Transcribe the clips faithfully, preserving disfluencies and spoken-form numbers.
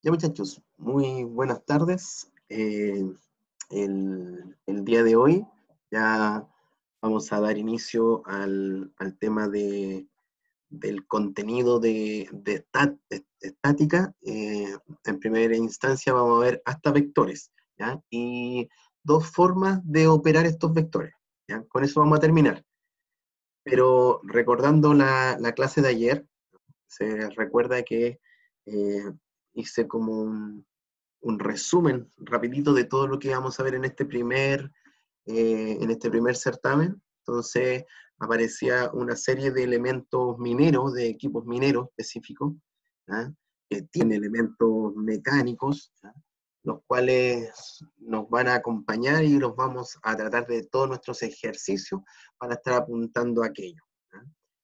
Ya muchachos, muy buenas tardes. Eh, el, el día de hoy ya vamos a dar inicio al, al tema de, del contenido de, de estat- de estática. Eh, en primera instancia vamos a ver hasta vectores, ¿ya? Y dos formas de operar estos vectores, ¿ya? Con eso vamos a terminar. Pero recordando la, la clase de ayer, se recuerda que eh, hice como un, un resumen rapidito de todo lo que vamos a ver en este primer, eh, en este primer certamen. Entonces aparecía una serie de elementos mineros, de equipos mineros específicos, ¿ah? Que tienen elementos mecánicos, ¿ah? Los cuales nos van a acompañar y los vamos a tratar de todos nuestros ejercicios para estar apuntando a aquello, ¿ah?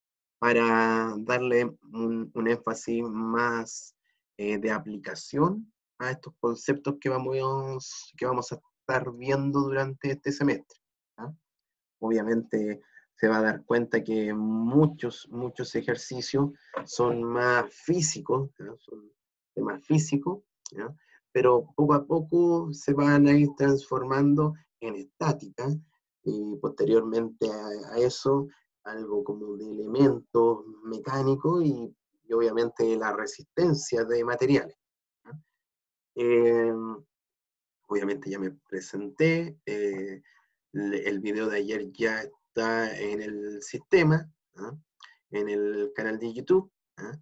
Para darle un, un énfasis más eh, de aplicación a estos conceptos que vamos, que vamos a estar viendo durante este semestre, ¿ah? Obviamente se va a dar cuenta que muchos, muchos ejercicios son más físicos, ¿ya? Son temas físicos, ¿ya? Pero poco a poco se van a ir transformando en estática y posteriormente a, a eso algo como de elementos mecánicos y, y obviamente la resistencia de materiales, ¿ya? Eh, Obviamente ya me presenté, eh, el video de ayer ya está en el sistema, ¿ah? En el canal de YouTube, ¿ah?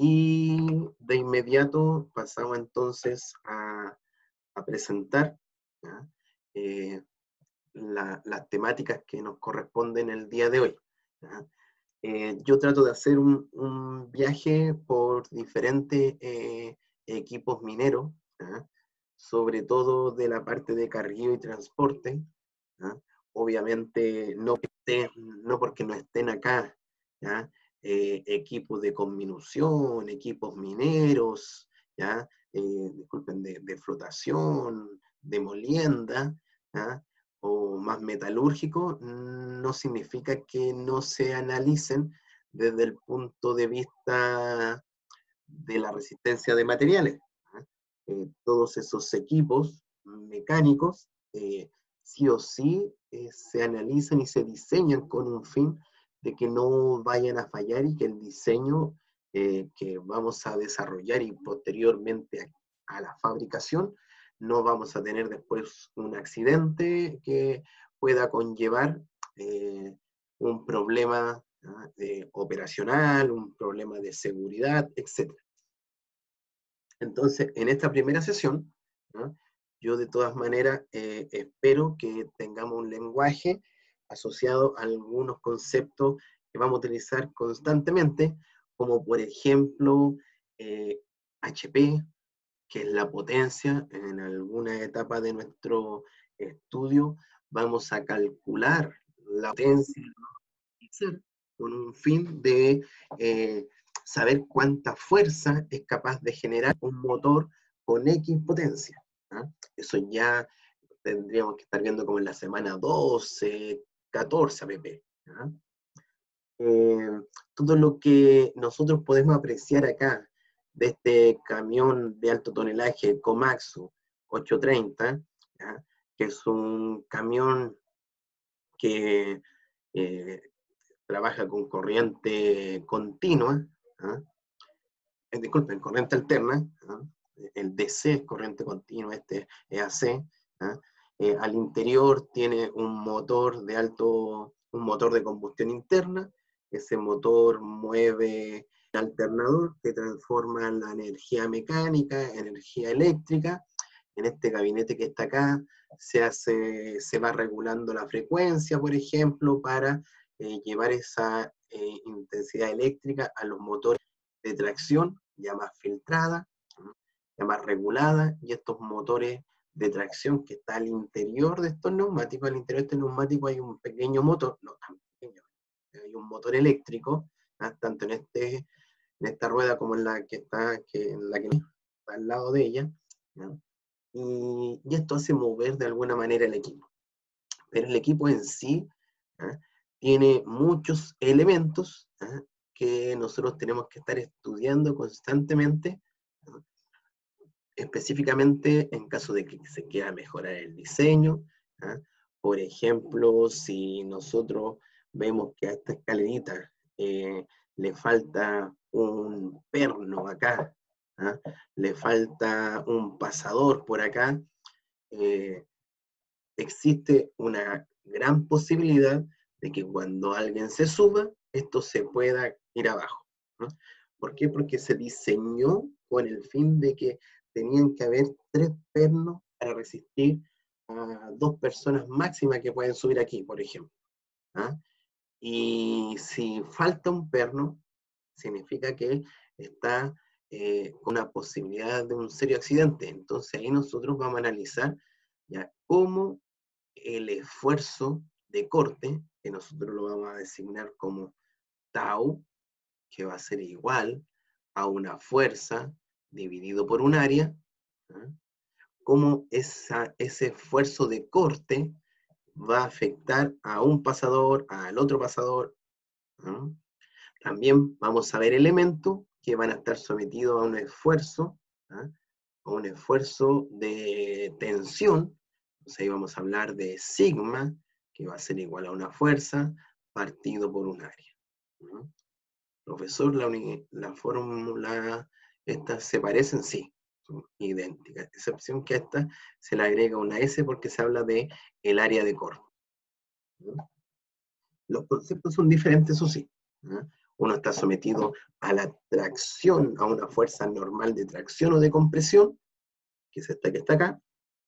Y de inmediato pasamos entonces a, a presentar, ¿ah? eh, la, las temáticas que nos corresponden el día de hoy, ¿ah? Eh, yo trato de hacer un, un viaje por diferentes eh, equipos mineros, ¿ah? Sobre todo de la parte de cargueo y transporte, ¿ah? Obviamente no, esté, no porque no estén acá, ¿ya? Eh, equipos de conminución, equipos mineros, ¿ya? Eh, disculpen, de, de flotación, de molienda, ¿ya? O más metalúrgico, no significa que no se analicen desde el punto de vista de la resistencia de materiales, ¿ah? Eh, todos esos equipos mecánicos, eh, sí o sí, eh, se analizan y se diseñan con un fin de que no vayan a fallar y que el diseño eh, que vamos a desarrollar y posteriormente a, a la fabricación, no vamos a tener después un accidente que pueda conllevar eh, un problema, ¿ah? eh, operacional, un problema de seguridad, etcétera. Entonces, en esta primera sesión, ¿no? Yo de todas maneras eh, espero que tengamos un lenguaje asociado a algunos conceptos que vamos a utilizar constantemente, como por ejemplo eh, H P, que es la potencia. En alguna etapa de nuestro estudio vamos a calcular la potencia con un fin de eh, saber cuánta fuerza es capaz de generar un motor con X potencia, ¿ah? Eso ya tendríamos que estar viendo como en la semana doce, catorce A P P, ¿ah? Eh, todo lo que nosotros podemos apreciar acá de este camión de alto tonelaje Komatsu ochocientos treinta, ¿ah? Que es un camión que eh, trabaja con corriente continua, ¿ah? eh, disculpen, corriente alterna, ¿ah? El D C es corriente continua, este es A C, ¿ah? Eh, al interior tiene un motor de alto, un motor de combustión interna. Ese motor mueve el alternador que transforma la energía mecánica en energía eléctrica. En este gabinete que está acá se, hace, se va regulando la frecuencia, por ejemplo, para eh, llevar esa eh, intensidad eléctrica a los motores de tracción, ya más filtrada, ya más regulada, y estos motores de tracción que está al interior de estos neumáticos. Al interior de este neumático hay un pequeño motor, no tan pequeño, hay un motor eléctrico, ¿ah? Tanto en, este, en esta rueda como en la que está, que, en la que está al lado de ella, ¿no? Y, y esto hace mover de alguna manera el equipo. Pero el equipo en sí, ¿ah? Tiene muchos elementos, ¿ah? Que nosotros tenemos que estar estudiando constantemente, ¿no? específicamente en caso de que se quiera mejorar el diseño, ¿ah? Por ejemplo, si nosotros vemos que a esta escalerita eh, le falta un perno acá, ¿ah? Le falta un pasador por acá, eh, existe una gran posibilidad de que cuando alguien se suba, esto se pueda ir abajo, ¿no? ¿Por qué? Porque se diseñó con el fin de que tenían que haber tres pernos para resistir a dos personas máximas que pueden subir aquí, por ejemplo, ¿ah? Y si falta un perno, significa que está eh, con una posibilidad de un serio accidente. Entonces ahí nosotros vamos a analizar ya cómo el esfuerzo de corte, que nosotros lo vamos a designar como tau, que va a ser igual a una fuerza dividido por un área, ¿ah? Cómo esa, ese esfuerzo de corte va a afectar a un pasador, al otro pasador, ¿ah? También vamos a ver elementos que van a estar sometidos a un esfuerzo, ¿ah? A un esfuerzo de tensión. Entonces ahí vamos a hablar de sigma, que va a ser igual a una fuerza partido por un área. ¿No? Profesor, la, la fórmula, estas se parecen, sí, son idénticas, excepción que a esta se le agrega una S porque se habla de el área de corte. ¿No? Los conceptos son diferentes, eso sí. ¿No? Uno está sometido a la tracción, a una fuerza normal de tracción o de compresión, que es esta que está acá,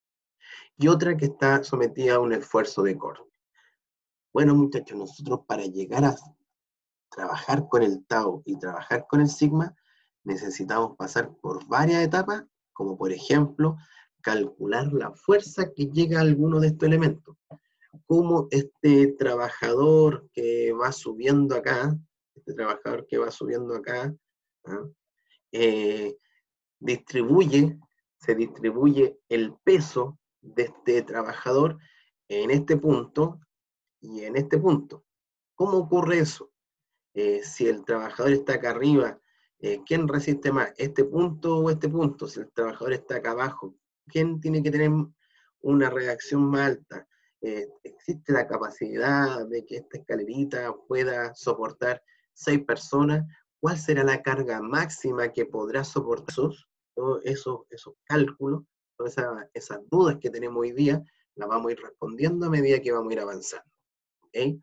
y otra que está sometida a un esfuerzo de corte. Bueno, muchachos, nosotros para llegar a trabajar con el tau y trabajar con el sigma, necesitamos pasar por varias etapas, como por ejemplo, calcular la fuerza que llega a alguno de estos elementos. Cómo este trabajador que va subiendo acá, este trabajador que va subiendo acá, ¿ah? eh, distribuye, se distribuye el peso de este trabajador en este punto y en este punto. ¿Cómo ocurre eso? Eh, si el trabajador está acá arriba, eh, ¿quién resiste más? ¿Este punto o este punto? Si el trabajador está acá abajo, ¿quién tiene que tener una reacción más alta? Eh, ¿existe la capacidad de que esta escalerita pueda soportar seis personas? ¿Cuál será la carga máxima que podrá soportar esos, todos esos, esos cálculos? Todas esas, esas dudas que tenemos hoy día, las vamos a ir respondiendo a medida que vamos a ir avanzando. ¿Okay?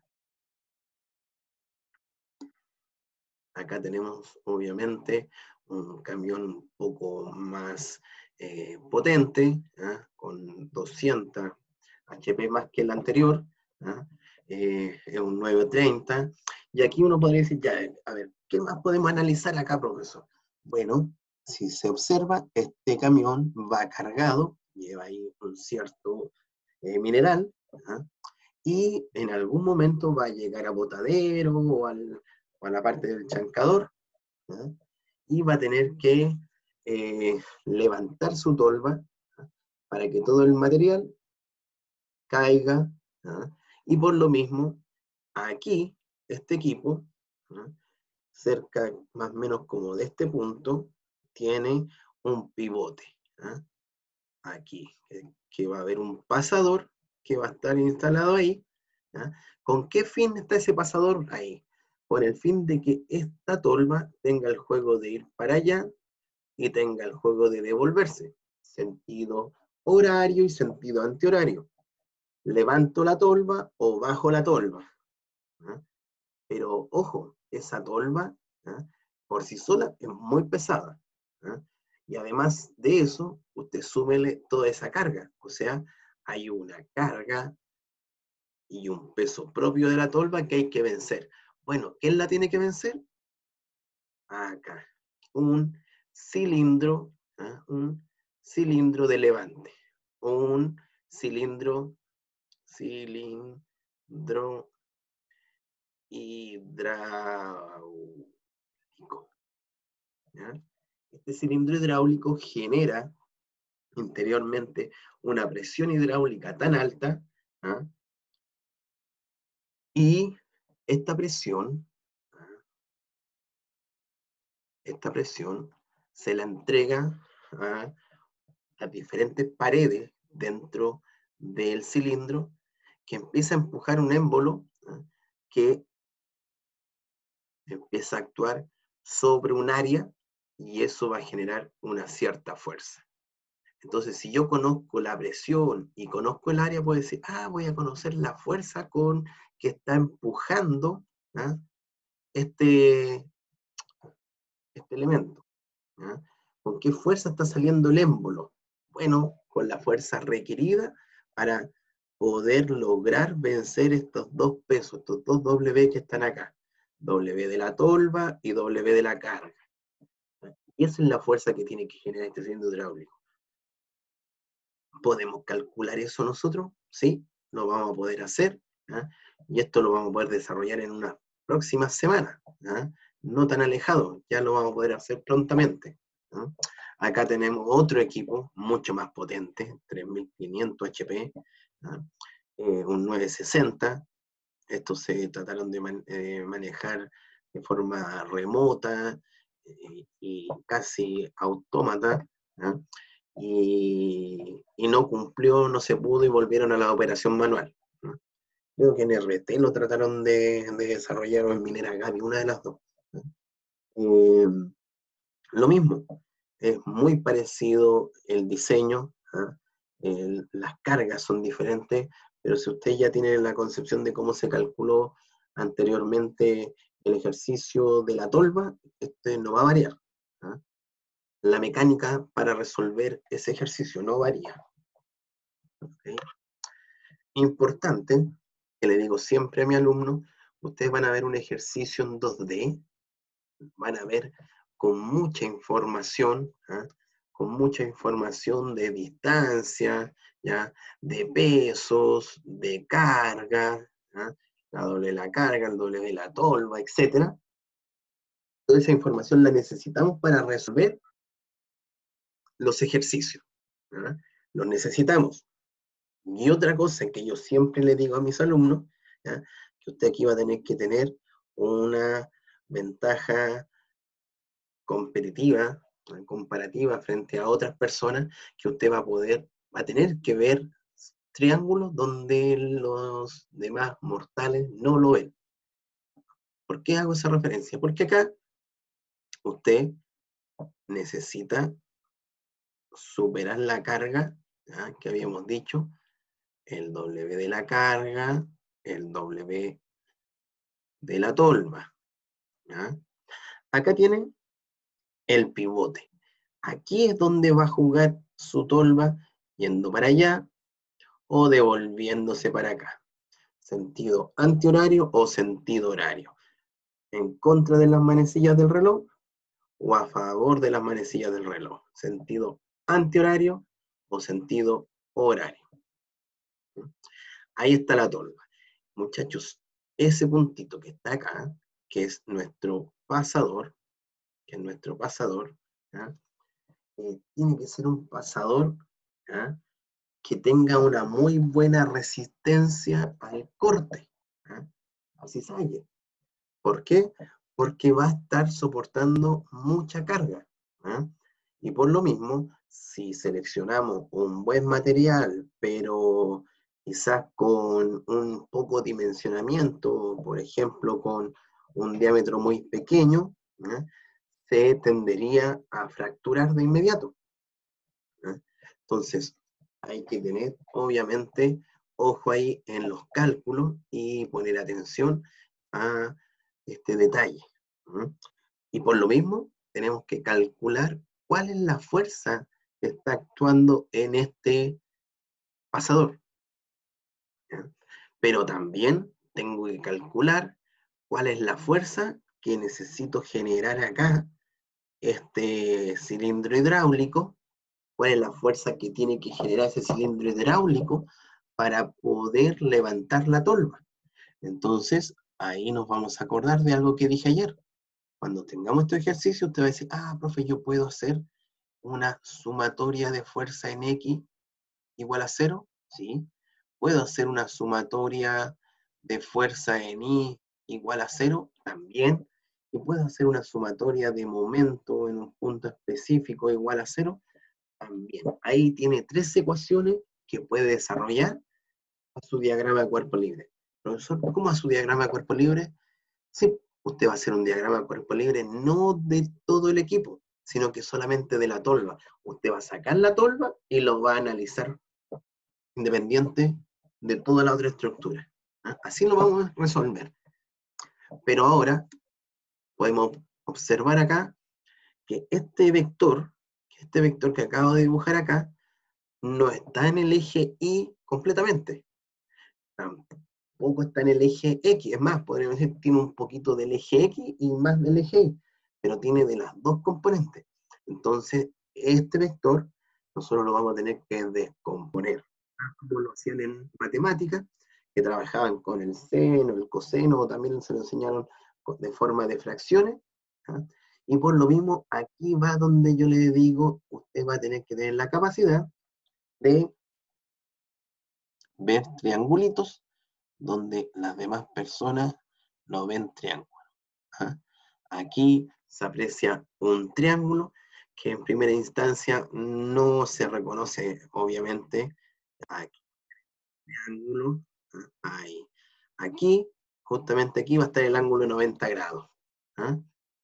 Acá tenemos, obviamente, un camión un poco más eh, potente, ¿eh? Con doscientos H P más que el anterior, ¿eh? Eh, es un nueve treinta, y aquí uno podría decir, ya, a ver, ¿qué más podemos analizar acá, profesor? Bueno, si se observa, este camión va cargado, lleva ahí un cierto eh, mineral, ¿eh? Y en algún momento va a llegar a Botadero o, al, o a la parte del chancador, ¿no? Y va a tener que eh, levantar su tolva, ¿no? Para que todo el material caiga, ¿no? Y por lo mismo, aquí, este equipo, ¿no? Cerca más o menos como de este punto, tiene un pivote, ¿no? Aquí, que, que va a haber un pasador que va a estar instalado ahí. ¿Ya? ¿Con qué fin está ese pasador ahí? Con el fin de que esta tolva tenga el juego de ir para allá y tenga el juego de devolverse. Sentido horario y sentido antihorario. Levanto la tolva o bajo la tolva. ¿Ya? Pero ojo, esa tolva, ¿ya? Por sí sola es muy pesada. ¿Ya? Y además de eso, usted súmele toda esa carga. O sea, hay una carga y un peso propio de la tolva que hay que vencer. Bueno, ¿quién la tiene que vencer? Acá. Un cilindro, ¿eh? Un cilindro de levante. Un cilindro, cilindro hidráulico. ¿Ya? Este cilindro hidráulico genera interiormente una presión hidráulica tan alta, ¿ah? Y esta presión, ¿ah? esta presión se la entrega a las diferentes paredes dentro del cilindro, que empieza a empujar un émbolo, ¿ah?, que empieza a actuar sobre un área y eso va a generar una cierta fuerza. Entonces, si yo conozco la presión y conozco el área, puedo decir, ah, voy a conocer la fuerza con que está empujando, ¿ah?, este, este elemento, ¿ah? ¿Con qué fuerza está saliendo el émbolo? Bueno, con la fuerza requerida para poder lograr vencer estos dos pesos, estos dos W que están acá. W de la tolva y W de la carga. Y esa es la fuerza que tiene que generar este cilindro hidráulico. ¿Podemos calcular eso nosotros? Sí, lo vamos a poder hacer, ¿ah? Y esto lo vamos a poder desarrollar en unas próximas semanas, ¿ah? No tan alejado, ya lo vamos a poder hacer prontamente, ¿ah? Acá tenemos otro equipo mucho más potente, tres mil quinientos H P, ¿ah? Eh, un nueve sesenta. Estos se trataron de man eh, manejar de forma remota eh, y casi autómata, ¿ah? Y, y no cumplió, no se pudo y volvieron a la operación manual, ¿no? Creo que en R T lo trataron de, de desarrollar o en Minera Gaby, una de las dos, ¿no? Eh, lo mismo, es muy parecido el diseño, ¿ah? El, las cargas son diferentes, pero si usted ya tiene la concepción de cómo se calculó anteriormente el ejercicio de la tolva, este no va a variar, ¿ah? La mecánica para resolver ese ejercicio no varía. ¿Okay? Importante, que le digo siempre a mi alumno, ustedes van a ver un ejercicio en dos D, van a ver con mucha información, ¿ah?, con mucha información de distancia, ¿ya?, de pesos, de carga, ¿ah?, la doble de la carga, el doble de la tolva, etcétera. Toda esa información la necesitamos para resolver los ejercicios, ¿ah? Los necesitamos. Y otra cosa que yo siempre le digo a mis alumnos, ¿ya?, que usted aquí va a tener que tener una ventaja competitiva, comparativa frente a otras personas, que usted va a poder, va a tener que ver triángulos donde los demás mortales no lo ven. ¿Por qué hago esa referencia? Porque acá usted necesita superar la carga, ¿ya?, que habíamos dicho, el W de la carga, el W de la tolva, ¿ya? Acá tienen el pivote. Aquí es donde va a jugar su tolva yendo para allá o devolviéndose para acá. Sentido antihorario o sentido horario. En contra de las manecillas del reloj o a favor de las manecillas del reloj. Sentido antihorario o sentido horario. Ahí está la tolva. Muchachos, ese puntito que está acá, que es nuestro pasador, que es nuestro pasador, ¿ya?, eh, tiene que ser un pasador, ¿ya?, que tenga una muy buena resistencia al corte, ¿ya?, así sale. ¿Por qué? Porque va a estar soportando mucha carga, ¿ya? Y por lo mismo, si seleccionamos un buen material, pero quizás con un poco dimensionamiento, por ejemplo, con un diámetro muy pequeño, ¿ya?, se tendería a fracturar de inmediato, ¿ya? Entonces, hay que tener, obviamente, ojo ahí en los cálculos y poner atención a este detalle, ¿no? Y por lo mismo, tenemos que calcular cuál es la fuerza que está actuando en este pasador, ¿ya? Pero también tengo que calcular cuál es la fuerza que necesito generar acá, este cilindro hidráulico, cuál es la fuerza que tiene que generar ese cilindro hidráulico para poder levantar la tolva. Entonces, ahí nos vamos a acordar de algo que dije ayer. Cuando tengamos este ejercicio, usted va a decir, ah, profe, yo puedo hacer una sumatoria de fuerza en X igual a cero, ¿sí? Puedo hacer una sumatoria de fuerza en Y igual a cero, también. Y puedo hacer una sumatoria de momento en un punto específico igual a cero, También, ahí tiene tres ecuaciones que puede desarrollar a su diagrama de cuerpo libre. Profesor, ¿cómo a su diagrama de cuerpo libre? Sí, usted va a hacer un diagrama de cuerpo libre no de todo el equipo, sino que solamente de la tolva. Usted va a sacar la tolva y lo va a analizar independiente de toda la otra estructura. ¿Ah? Así lo vamos a resolver. Pero ahora podemos observar acá que este vector, que este vector que acabo de dibujar acá, no está en el eje Y completamente. Tampoco está en el eje X. Es más, podríamos decir, tiene un poquito del eje X y más del eje Y, pero tiene de las dos componentes. Entonces, este vector, nosotros lo vamos a tener que descomponer, como lo hacían en matemáticas, que trabajaban con el seno, el coseno, o también se lo enseñaron de forma de fracciones. ¿Ah? Y por lo mismo, aquí va donde yo le digo, usted va a tener que tener la capacidad de ver triangulitos donde las demás personas no ven triángulo. ¿Ah? Aquí se aprecia un triángulo que en primera instancia no se reconoce, obviamente. Aquí, triángulo, ¿ah? Ahí. Aquí, justamente aquí va a estar el ángulo de noventa grados. ¿Ah?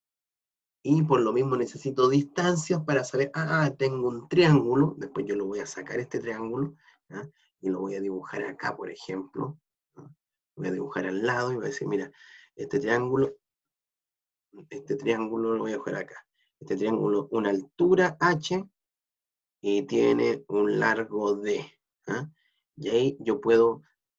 Y por lo mismo necesito distancias para saber, ah, tengo un triángulo, después yo lo voy a sacar este triángulo, ¿ah? Y lo voy a dibujar acá, por ejemplo. ¿Ah? Voy a dibujar al lado y voy a decir, mira, este triángulo, este triángulo lo voy a dibujar acá. Este triángulo, una altura H y tiene un largo D. ¿Ah? Y ahí yo puedo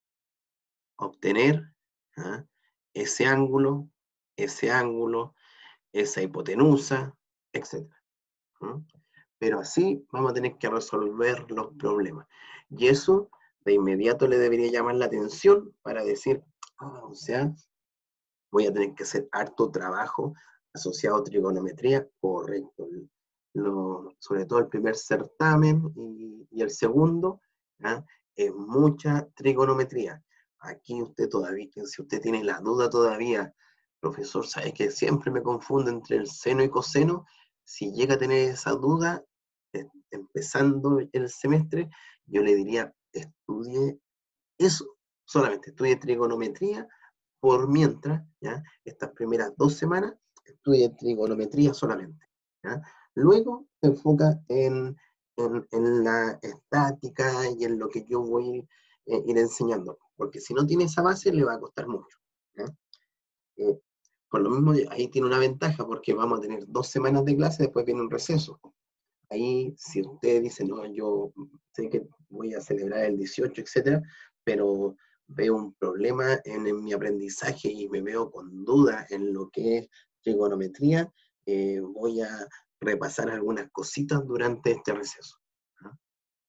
obtener, ¿ah?, ese ángulo, ese ángulo, esa hipotenusa, etcétera. ¿Mm? Pero así vamos a tener que resolver los problemas. Y eso de inmediato le debería llamar la atención para decir, ah, o sea, voy a tener que hacer harto trabajo asociado a trigonometría, correcto. Lo, sobre todo el primer certamen y, y el segundo, ¿ah?, es mucha trigonometría. Aquí usted todavía, si usted tiene la duda todavía, profesor, sabe que siempre me confundo entre el seno y coseno. Si llega a tener esa duda, eh, empezando el semestre, yo le diría, estudie eso, solamente estudie trigonometría por mientras, ¿ya?, estas primeras dos semanas, estudie trigonometría solamente, ¿ya? Luego se enfoca en, en, en la estática y en lo que yo voy a eh, ir enseñando, porque si no tiene esa base le va a costar mucho, ¿ya? Eh, por lo mismo, ahí tiene una ventaja, porque vamos a tener dos semanas de clase, después viene un receso. Ahí, si usted dice, no, yo sé que voy a celebrar el dieciocho, etcétera, pero veo un problema en, en mi aprendizaje y me veo con dudas en lo que es trigonometría, eh, voy a repasar algunas cositas durante este receso, ¿no?,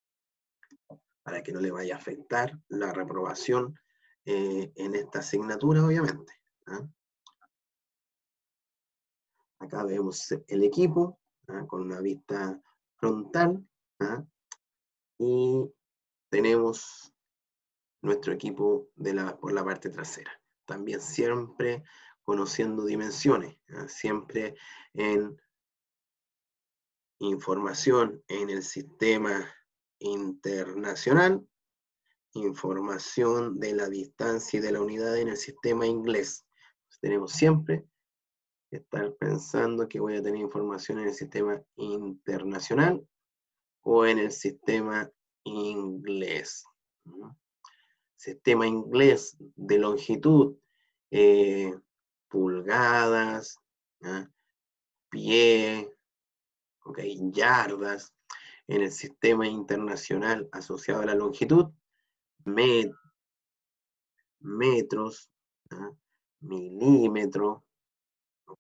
para que no le vaya a afectar la reprobación eh, en esta asignatura, obviamente, ¿no? Acá vemos el equipo, ¿no?, con una vista frontal, ¿no?, y tenemos nuestro equipo de la, por la parte trasera. También siempre conociendo dimensiones, ¿eh? Siempre en información en el sistema internacional, información de la distancia y de la unidad en el sistema inglés. Entonces, tenemos siempre que estar pensando que voy a tener información en el sistema internacional o en el sistema inglés. ¿No? Sistema inglés de longitud, eh, pulgadas, ¿ah?, pie, okay, yardas. En el sistema internacional asociado a la longitud, met, metros, ¿ah?, milímetros, ¿ok?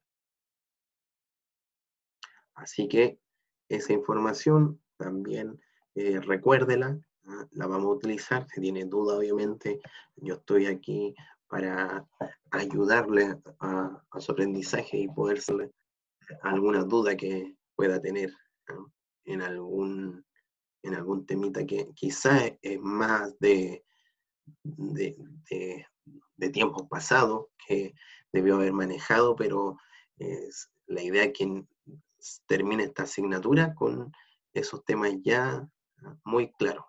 Así que esa información también eh, recuérdela, ¿ah? La vamos a utilizar. Si tiene duda, obviamente, yo estoy aquí para ayudarle a, a su aprendizaje y poder hacerle alguna duda que pueda tener, ¿no?, en algún, en algún temita que quizá es más de, de, de, de tiempos pasados que debió haber manejado, pero es la idea es que termine esta asignatura con esos temas ya muy claros.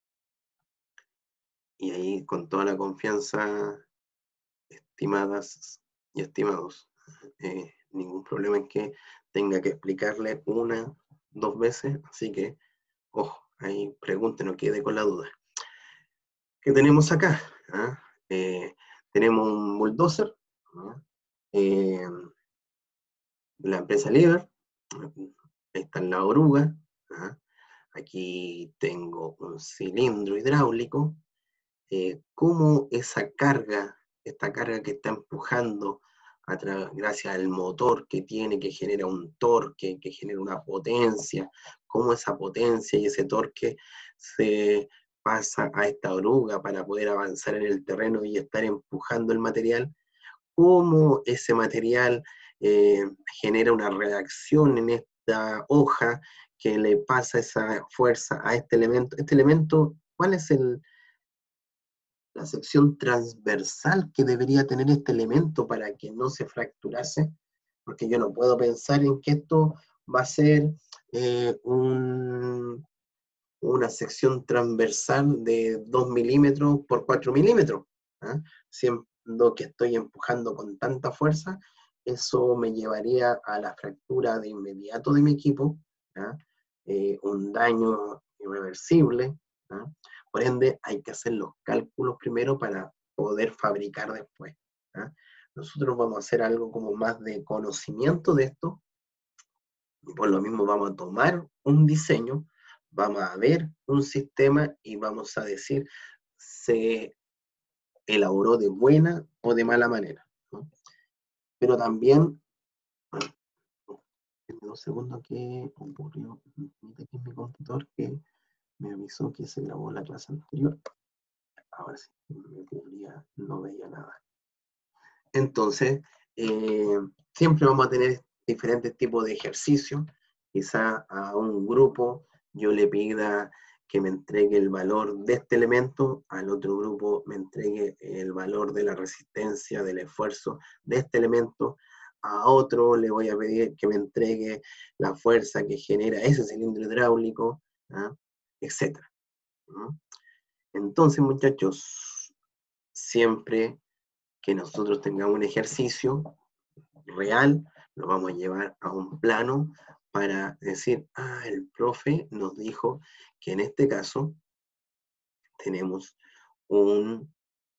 Y ahí con toda la confianza, estimadas y estimados, eh, ningún problema en que tenga que explicarle una, dos veces, así que, ojo, ahí pregunten, no quede con la duda. ¿Qué tenemos acá? ¿Ah? Eh, tenemos un bulldozer, ¿no? eh, la empresa Liber, está en la oruga, ¿ah? Aquí tengo un cilindro hidráulico, eh, cómo esa carga, esta carga que está empujando gracias al motor que tiene, que genera un torque, que genera una potencia, cómo esa potencia y ese torque se pasa a esta oruga para poder avanzar en el terreno y estar empujando el material, cómo ese material eh, genera una reacción en esta hoja que le pasa esa fuerza a este elemento. Este elemento, ¿cuál es el, la sección transversal que debería tener este elemento para que no se fracturase? Porque yo no puedo pensar en que esto va a ser eh, un, una sección transversal de dos milímetros por cuatro milímetros. ¿eh? Siendo que estoy empujando con tanta fuerza, eso me llevaría a la fractura de inmediato de mi equipo, eh, un daño irreversible. ¿eh? Por ende, hay que hacer los cálculos primero para poder fabricar después. ¿eh? Nosotros vamos a hacer algo como más de conocimiento de esto, y por lo mismo vamos a tomar un diseño, vamos a ver un sistema y vamos a decir se elaboró de buena o de mala manera, ¿no? Pero también, en un segundo que ocurrió, aquí en mi computador que me avisó que se grabó la clase anterior. Ahora sí, me cubría, no veía nada. Entonces, eh, siempre vamos a tener diferentes tipos de ejercicios. Quizá a un grupo yo le pida que me entregue el valor de este elemento, al otro grupo me entregue el valor de la resistencia, del esfuerzo de este elemento, a otro le voy a pedir que me entregue la fuerza que genera ese cilindro hidráulico, ¿ah? etcétera. ¿no? Entonces, muchachos, siempre que nosotros tengamos un ejercicio real, lo vamos a llevar a un plano para decir, ah, el profe nos dijo que en este caso tenemos un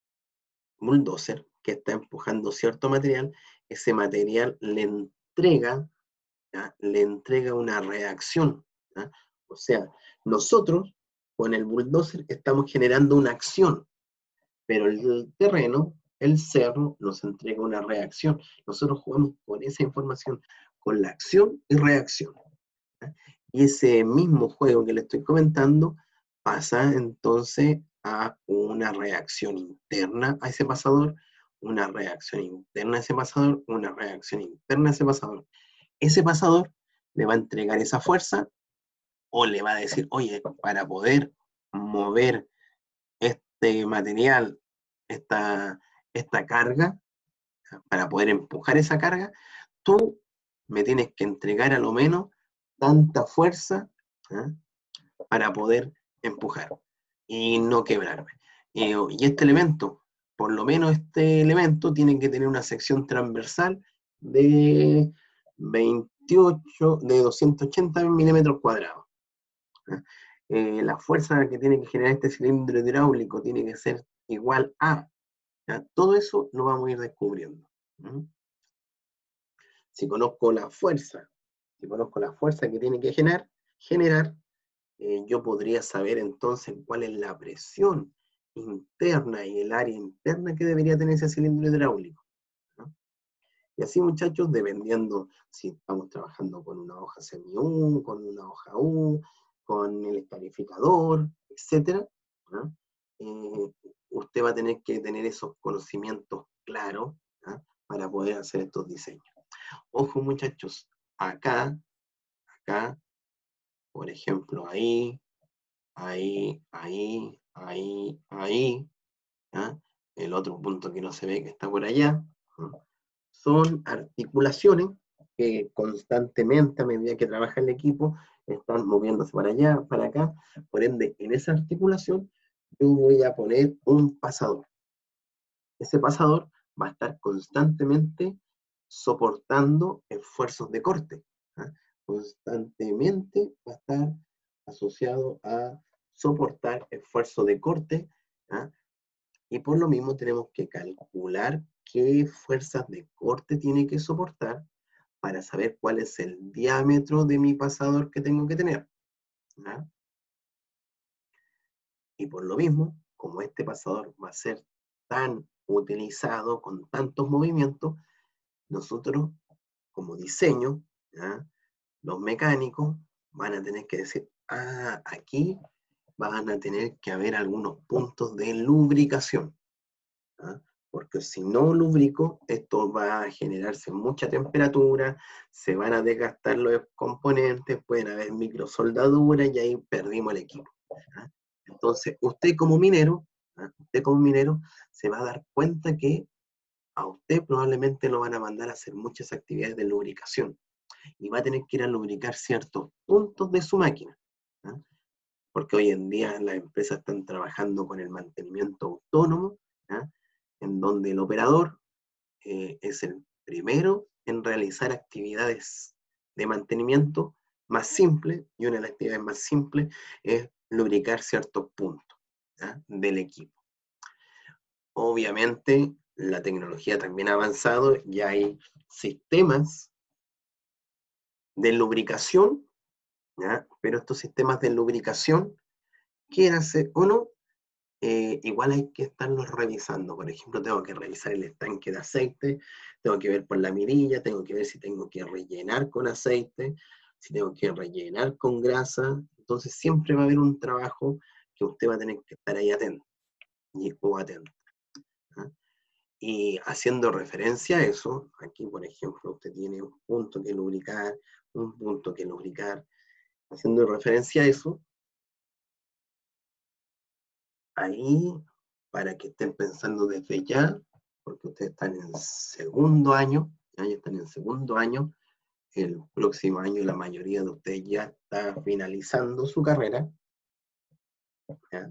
bulldozer que está empujando cierto material, ese material le entrega, ¿ya? le entrega una reacción. ¿ya? O sea, nosotros con el bulldozer estamos generando una acción, pero el terreno, el cerro, nos entrega una reacción. Nosotros jugamos con esa información, con la acción y reacción. ¿ya? Y ese mismo juego que le estoy comentando pasa entonces a una reacción interna a ese pasador, una reacción interna a ese pasador, una reacción interna a ese pasador. Ese pasador le va a entregar esa fuerza o le va a decir, oye, para poder mover este material, esta, esta carga, para poder empujar esa carga, tú me tienes que entregar a lo menos tanta fuerza ¿eh? para poder empujar y no quebrarme. Y, y este elemento, por lo menos este elemento, tiene que tener una sección transversal de veintiocho, de doscientos ochenta milímetros cuadrados. ¿eh? Eh, la fuerza que tiene que generar este cilindro hidráulico tiene que ser igual a. ¿ya? Todo eso lo vamos a ir descubriendo. ¿Mm? Si conozco la fuerza, si conozco la fuerza que tiene que generar, generar eh, yo podría saber entonces cuál es la presión interna y el área interna que debería tener ese cilindro hidráulico. ¿no? Y así, muchachos, dependiendo si estamos trabajando con una hoja semi-U, con una hoja U, con el escarificador, etcétera, ¿no? eh, usted va a tener que tener esos conocimientos claros ¿no? para poder hacer estos diseños. Ojo, muchachos, acá, acá, por ejemplo, ahí, ahí, ahí, ahí, ahí, ¿ya? El otro punto que no se ve que está por allá, ¿no? son articulaciones que constantemente, a medida que trabaja el equipo, están moviéndose para allá, para acá. Por ende, en esa articulación, yo voy a poner un pasador. Ese pasador va a estar constantemente soportando esfuerzos de corte. ¿Ah? Constantemente va a estar asociado a soportar esfuerzo de corte. ¿Ah? Y por lo mismo tenemos que calcular qué fuerzas de corte tiene que soportar para saber cuál es el diámetro de mi pasador que tengo que tener. ¿Ah? Y por lo mismo, como este pasador va a ser tan utilizado con tantos movimientos, nosotros como diseño, ¿ya? Los mecánicos van a tener que decir, ah, aquí van a tener que haber algunos puntos de lubricación. ¿Ah? Porque si no lubrico, esto va a generarse mucha temperatura, se van a desgastar los componentes, pueden haber microsoldaduras y ahí perdimos el equipo. ¿Ah? Entonces, usted como minero, ¿ah? usted como minero se va a dar cuenta que a usted probablemente lo van a mandar a hacer muchas actividades de lubricación y va a tener que ir a lubricar ciertos puntos de su máquina. ¿Ah? Porque hoy en día las empresas están trabajando con el mantenimiento autónomo, ¿ah? En donde el operador eh, es el primero en realizar actividades de mantenimiento más simples, y una de las actividades más simples es lubricar ciertos puntos, ¿ah? del equipo. Obviamente, la tecnología también ha avanzado, ya hay sistemas de lubricación, ¿ya? Pero estos sistemas de lubricación, quieranse o no, eh, igual hay que estarlos revisando. Por ejemplo, tengo que revisar el estanque de aceite, tengo que ver por la mirilla, tengo que ver si tengo que rellenar con aceite, si tengo que rellenar con grasa. Entonces siempre va a haber un trabajo que usted va a tener que estar ahí atento, y, o atento. ¿Ah? Y haciendo referencia a eso, aquí por ejemplo usted tiene un punto que lubricar, un punto que lubricar, haciendo referencia a eso, ahí, para que estén pensando desde ya, porque ustedes están en segundo año, ya, ya están en segundo año, el próximo año la mayoría de ustedes ya está finalizando su carrera, ¿ya?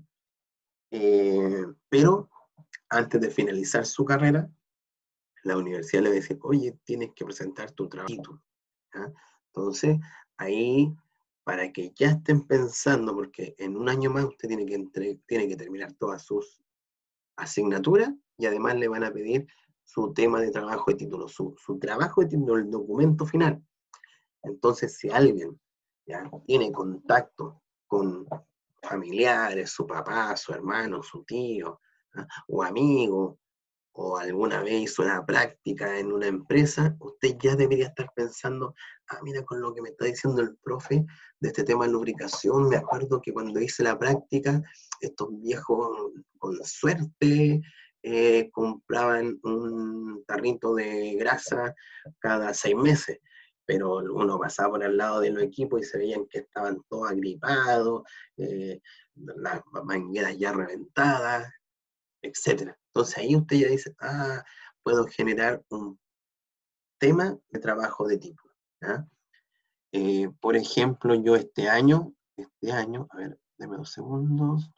Eh, pero antes de finalizar su carrera, la universidad le va a decir, oye, tienes que presentar tu trabajo. ¿Ya? Entonces, ahí, para que ya estén pensando, porque en un año más usted tiene que, entre, tiene que terminar todas sus asignaturas y además le van a pedir su tema de trabajo de título, su, su trabajo de título, el documento final. Entonces, si alguien ya tiene contacto con familiares, su papá, su hermano, su tío, ¿ah? o amigo, o alguna vez hizo una práctica en una empresa, usted ya debería estar pensando, ah, mira, con lo que me está diciendo el profe de este tema de lubricación, me acuerdo que cuando hice la práctica, estos viejos con suerte eh, compraban un tarrito de grasa cada seis meses, pero uno pasaba por al lado de los equipos y se veían que estaban todos agripados, eh, las mangueras ya reventadas, etcétera. Entonces ahí usted ya dice, ah, puedo generar un tema de trabajo de tipo. ¿Ya? Eh, por ejemplo, yo este año, este año, a ver, deme dos segundos,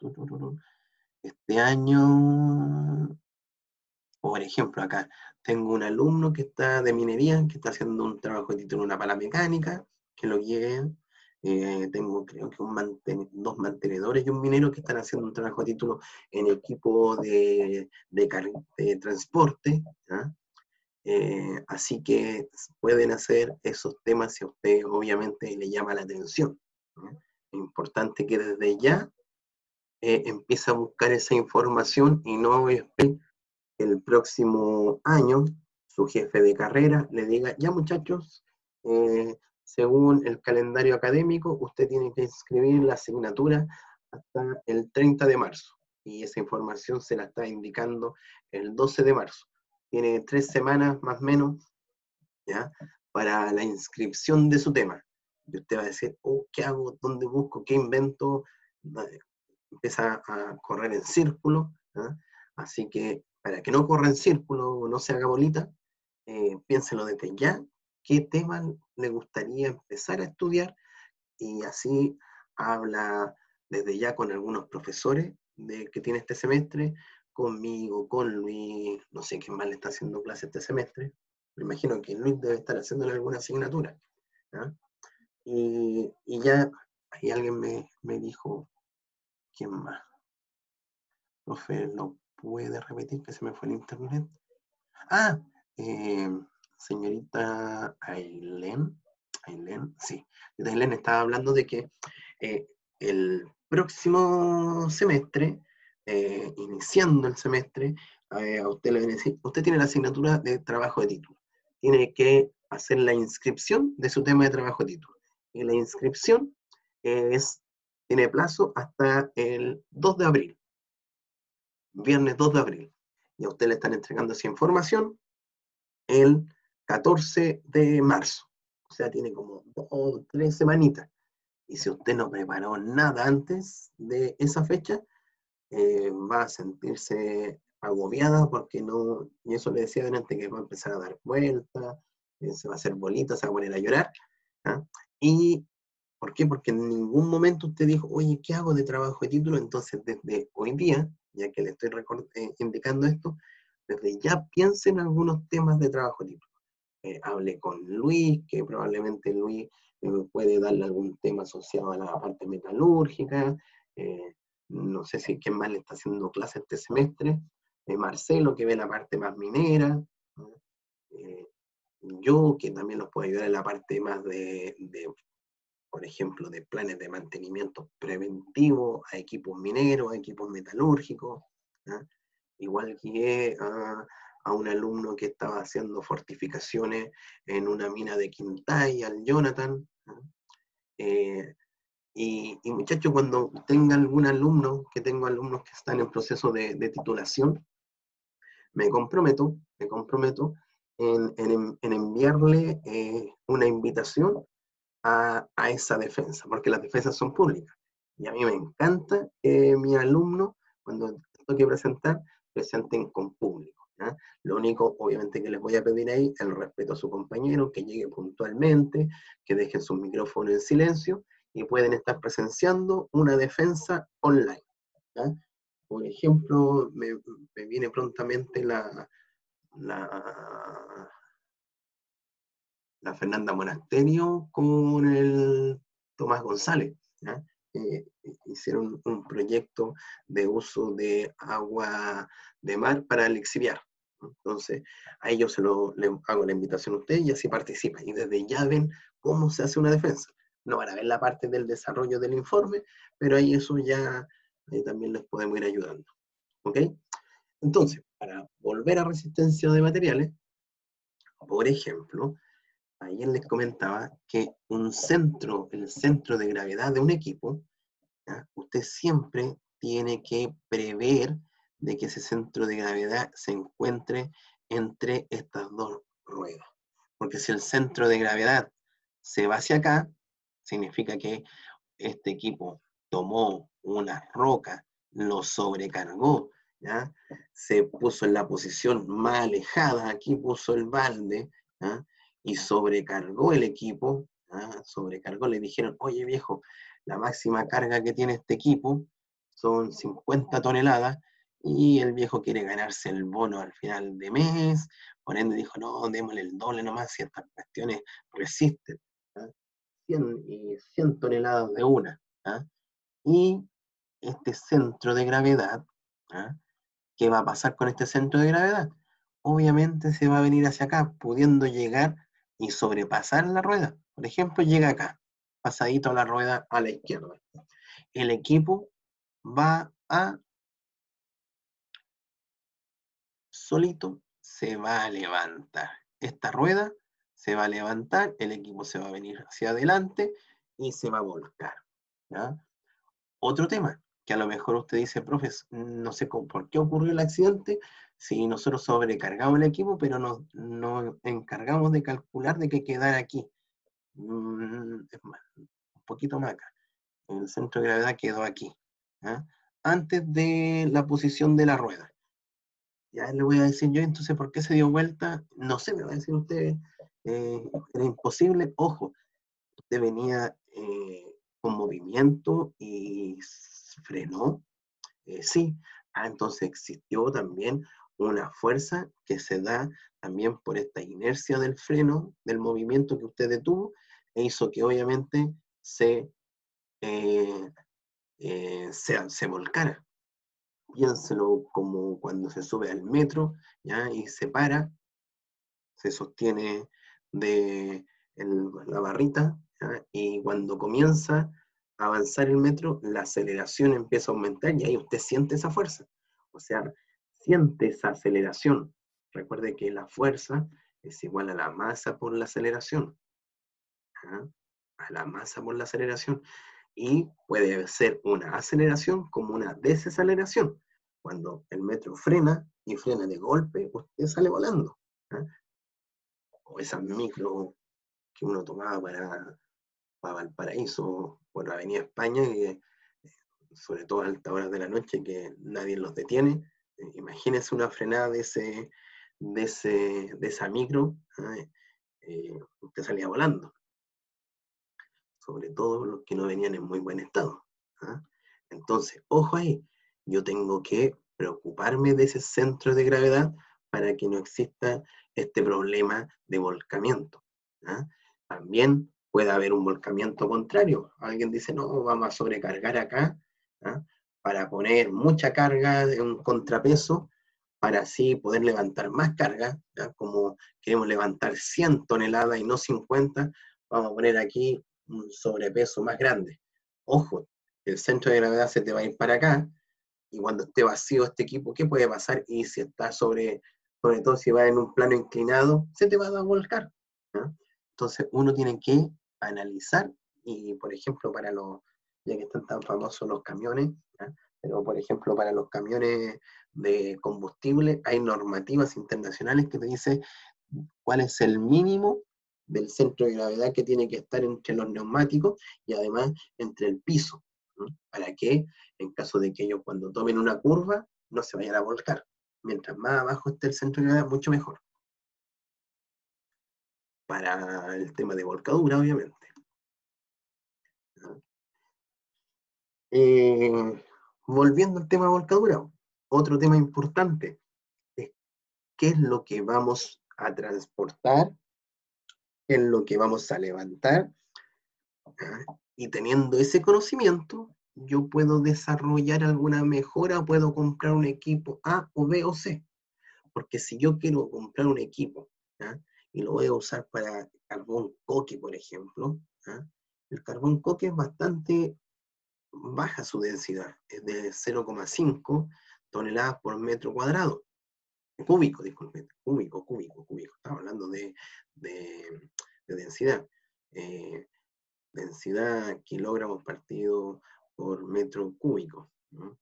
este año, por ejemplo, acá tengo un alumno que está de minería, que está haciendo un trabajo de título en una pala mecánica, que lo guíe. Eh, tengo creo que un manten dos mantenedores y un minero que están haciendo un trabajo de título en equipo de, de, de transporte. ¿Ah? Eh, así que pueden hacer esos temas si a usted obviamente le llama la atención. ¿Ah? Es importante que desde ya eh, empiece a buscar esa información y no espere el próximo año su jefe de carrera le diga, ya muchachos, eh, según el calendario académico, usted tiene que inscribir la asignatura hasta el treinta de marzo. Y esa información se la está indicando el doce de marzo. Tiene tres semanas más o menos, ¿ya? Para la inscripción de su tema. Y usted va a decir, oh, ¿qué hago? ¿Dónde busco? ¿Qué invento? Empieza a correr en círculo. ¿Ya? Así que para que no corra en círculo o no se haga bolita, eh, piénselo desde ya, qué tema le gustaría empezar a estudiar, y así habla desde ya con algunos profesores de, que tiene este semestre, conmigo, con Luis, no sé quién más le está haciendo clase este semestre, me imagino que Luis debe estar haciéndole alguna asignatura, ¿ya? Y, y ya, ahí alguien me, me dijo, ¿quién más? Profe, ¿lo puede repetir que se me fue el internet? Ah, eh, señorita Ailén, Ailén, sí, de Ailén estaba hablando de que eh, el próximo semestre, eh, iniciando el semestre, eh, a usted le van a decir, usted tiene la asignatura de trabajo de título, tiene que hacer la inscripción de su tema de trabajo de título, y la inscripción es, tiene plazo hasta el dos de abril, viernes dos de abril, y a usted le están entregando esa información el catorce de marzo. O sea, tiene como dos o tres semanitas. Y si usted no preparó nada antes de esa fecha, eh, va a sentirse agobiada porque no, y eso le decía delante, que va a empezar a dar vueltas, eh, se va a hacer bolitas, se va a poner a llorar. ¿Ah? ¿Y por qué? Porque en ningún momento usted dijo, oye, ¿qué hago de trabajo de título? Entonces, desde hoy día, ya que le estoy eh, indicando esto, desde ya piense en algunos temas de trabajo de título. Eh, hable con Luis, que probablemente Luis eh, puede darle algún tema asociado a la parte metalúrgica, eh, no sé si quién más le está haciendo clase este semestre, eh, Marcelo, que ve la parte más minera, ¿no? eh, yo, que también los puedo ayudar en la parte más de, de, por ejemplo, de planes de mantenimiento preventivo a equipos mineros, a equipos metalúrgicos, ¿no? Igual guié a, a un alumno que estaba haciendo fortificaciones en una mina de Quintay, al Jonathan, ¿no? eh, y, y muchachos, cuando tenga algún alumno, que tengo alumnos que están en proceso de, de titulación, me comprometo, me comprometo en, en, en enviarle eh, una invitación a, a, esa defensa, porque las defensas son públicas. Y a mí me encanta que mi alumno, cuando tengo que presentar, presenten con público, ¿ya? Lo único, obviamente, que les voy a pedir ahí, el respeto a su compañero, que llegue puntualmente, que dejen su micrófono en silencio y pueden estar presenciando una defensa online, ¿ya? Por ejemplo, me, me viene prontamente la, la, la Fernanda Monasterio con el Tomás González, ¿ya? Eh, hicieron un proyecto de uso de agua de mar para lixiviar. Entonces, a ellos se lo, le hago la invitación a ustedes y así participan. Y desde ya ven cómo se hace una defensa. No van a ver la parte del desarrollo del informe, pero ahí eso ya ahí también les podemos ir ayudando. ¿Ok? Entonces, para volver a resistencia de materiales, por ejemplo, ayer les comentaba que un centro, el centro de gravedad de un equipo, ¿ya? Usted siempre tiene que prever de que ese centro de gravedad se encuentre entre estas dos ruedas. Porque si el centro de gravedad se va hacia acá, significa que este equipo tomó una roca, lo sobrecargó, ¿ya? Se puso en la posición más alejada, aquí puso el balde, ¿ya? Y sobrecargó el equipo, ¿ya? Sobrecargó, le dijeron, oye viejo, la máxima carga que tiene este equipo son cincuenta toneladas, y el viejo quiere ganarse el bono al final de mes, por ende dijo, no, démosle el doble nomás si estas cuestiones resisten, ¿ya? cien, y cien toneladas de una, ¿ah? Y este centro de gravedad, ¿ah? ¿Qué va a pasar con este centro de gravedad? Obviamente se va a venir hacia acá, pudiendo llegar y sobrepasar la rueda. Por ejemplo, llega acá, pasadito a la rueda a la izquierda. El equipo va a, solito, se va a levantar. Esta rueda se va a levantar, el equipo se va a venir hacia adelante y se va a volcar, ¿ya? Otro tema, que a lo mejor usted dice, profes, no sé cómo, por qué ocurrió el accidente, si nosotros sobrecargamos el equipo, pero nos, nos encargamos de calcular de que quedara aquí. Mm, es más, un poquito más acá. El centro de gravedad quedó aquí, ¿ah? Antes de la posición de la rueda. Ya le voy a decir yo, entonces, ¿por qué se dio vuelta? No sé, me va a decir usted, eh, era imposible. Ojo, usted venía eh, con movimiento y frenó, eh, sí. Ah, entonces existió también una fuerza que se da también por esta inercia del freno, del movimiento que usted detuvo, e hizo que obviamente se, eh, eh, se, se volcara. Piénselo como cuando se sube al metro, ¿ya? Y se para, se sostiene de el, la barrita, ¿ya? Y cuando comienza a avanzar el metro, la aceleración empieza a aumentar y ahí usted siente esa fuerza. O sea, siente esa aceleración. Recuerde que la fuerza es igual a la masa por la aceleración. ¿Ya? A la masa por la aceleración. Y puede ser una aceleración como una desaceleración. Cuando el metro frena y frena de golpe, usted sale volando. ¿Ya? O esas micro que uno tomaba para, para Valparaíso por la Avenida España, que, sobre todo a altas horas de la noche, que nadie los detiene. Eh, imagínense una frenada de, ese, de, ese, de esa micro, ¿eh? Eh, usted salía volando, sobre todo los que no venían en muy buen estado. ¿eh? Entonces, ojo ahí, yo tengo que preocuparme de ese centro de gravedad para que no exista este problema de volcamiento. ¿eh? También puede haber un volcamiento contrario. Alguien dice, no, vamos a sobrecargar acá, ¿eh? para poner mucha carga de un contrapeso, para así poder levantar más carga, ¿ya? Como queremos levantar cien toneladas y no cincuenta, vamos a poner aquí un sobrepeso más grande. Ojo, el centro de gravedad se te va a ir para acá, y cuando esté vacío este equipo, ¿qué puede pasar? Y si está sobre, sobre todo si va en un plano inclinado, se te va a volcar. ¿no? Entonces uno tiene que analizar, y por ejemplo para los, ya que están tan famosos los camiones, ¿ya? Pero por ejemplo para los camiones de combustible hay normativas internacionales que te dicen cuál es el mínimo del centro de gravedad que tiene que estar entre los neumáticos y además entre el piso, ¿no? Para que en caso de que ellos cuando tomen una curva no se vayan a volcar. Mientras más abajo esté el centro de gravedad, mucho mejor. Para el tema de volcadura, obviamente. ¿no? Eh, volviendo al tema de volcadura, otro tema importante es qué es lo que vamos a transportar, qué es lo que vamos a levantar, ¿ah? Y teniendo ese conocimiento, yo puedo desarrollar alguna mejora, puedo comprar un equipo A o B o C. Porque si yo quiero comprar un equipo, ¿ah? y lo voy a usar para carbón coque, por ejemplo, ¿ah? el carbón coque es bastante baja su densidad, es de cero coma cinco toneladas por metro cuadrado. Cúbico, disculpe, cúbico, cúbico, cúbico. Estamos hablando de, de, de densidad. Eh, densidad kilogramos partido por metro cúbico. ¿no?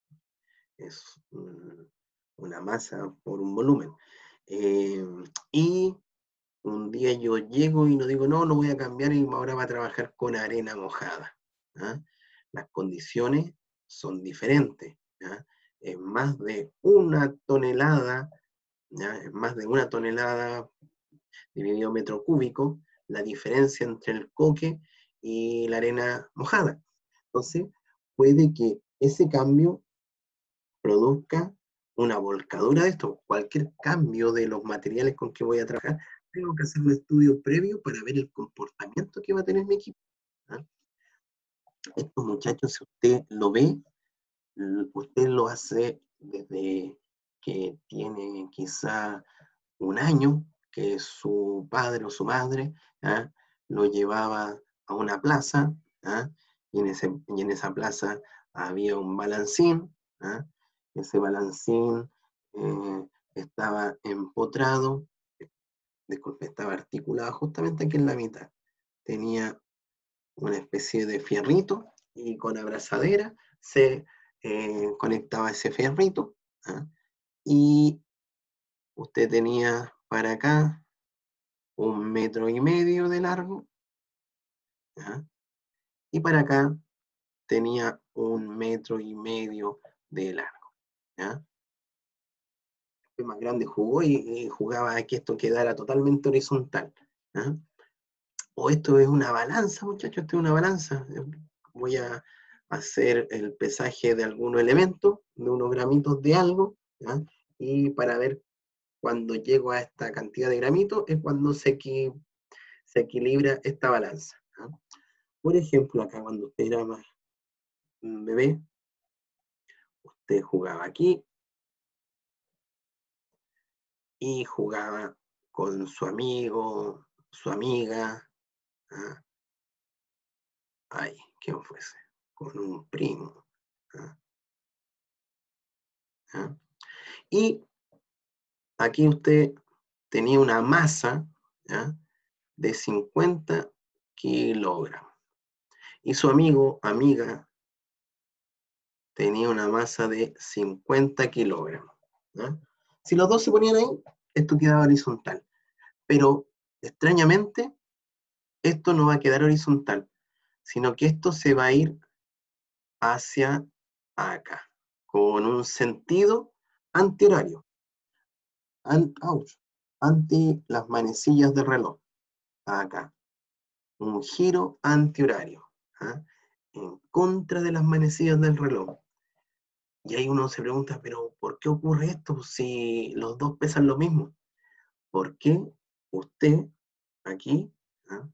Es un, una masa por un volumen. Eh, y un día yo llego y no digo, no, no voy a cambiar y ahora va a trabajar con arena mojada. ¿ah? Las condiciones son diferentes. ¿ah? Es más de una tonelada, ¿ya? es más de una tonelada dividido metro cúbico, la diferencia entre el coque y la arena mojada. Entonces, puede que ese cambio produzca una volcadura de esto. Cualquier cambio de los materiales con que voy a trabajar, tengo que hacer un estudio previo para ver el comportamiento que va a tener mi equipo. ¿ah? Estos muchachos, si usted lo ve, usted lo hace desde que tiene quizá un año, que su padre o su madre ¿ah? lo llevaba a una plaza, ¿ah? y, en ese, y en esa plaza había un balancín, ¿ah? ese balancín eh, estaba empotrado, disculpe, estaba articulado justamente aquí en la mitad, tenía una especie de fierrito y con abrazadera se eh, conectaba ese fierrito, ¿ah? y usted tenía para acá un metro y medio de largo, ¿ya? y para acá tenía un metro y medio de largo. ¿ya? El más grande jugó y, y jugaba a que esto quedara totalmente horizontal. ¿ah? O esto es una balanza, muchachos, esto es una balanza. Voy a hacer el pesaje de algún elemento, de unos gramitos de algo, ¿ah? Y para ver cuando llego a esta cantidad de gramitos es cuando se, equi se equilibra esta balanza, ¿ah? Por ejemplo, acá cuando usted era más un bebé, usted jugaba aquí y jugaba con su amigo, su amiga, ¿ah? Ay, ¿quién fuese? Con un primo, ¿ah? ¿Ah? Y aquí usted tenía una masa, ¿ya?, de cincuenta kilogramos. Y su amigo, amiga, tenía una masa de cincuenta kilogramos, ¿ya? Si los dos se ponían ahí, esto quedaba horizontal. Pero, extrañamente, esto no va a quedar horizontal, sino que esto se va a ir hacia acá, con un sentido antihorario, an, ouch, anti las manecillas del reloj, acá. Un giro antihorario, ¿ah?, en contra de las manecillas del reloj. Y ahí uno se pregunta, pero ¿por qué ocurre esto si los dos pesan lo mismo? Porque usted, aquí, ¿ah?,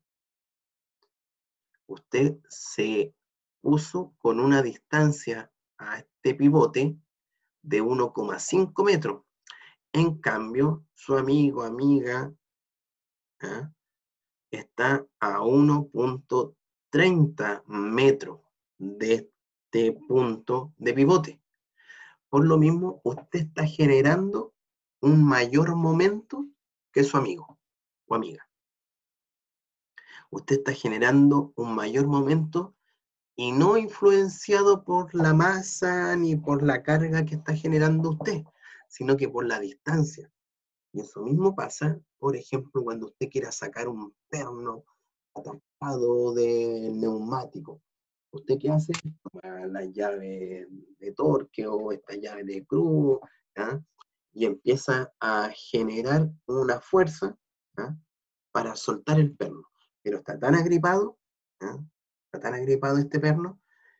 usted se puso con una distancia a este pivote de uno coma cinco metros. En cambio, su amigo, amiga, ¿ah?, está a uno punto treinta metros de este punto de pivote. Por lo mismo, usted está generando un mayor momento que su amigo o amiga. Usted está generando un mayor momento y no influenciado por la masa ni por la carga que está generando usted, sino que por la distancia. Y eso mismo pasa, por ejemplo, cuando usted quiera sacar un perno atascado de neumático. ¿Usted qué hace? Toma la llave de torque o esta llave de cruz, ¿ah?, y empieza a generar una fuerza, ¿ah?, para soltar el perno. Pero está tan agripado, ¿ah?, está tan agripado este perno,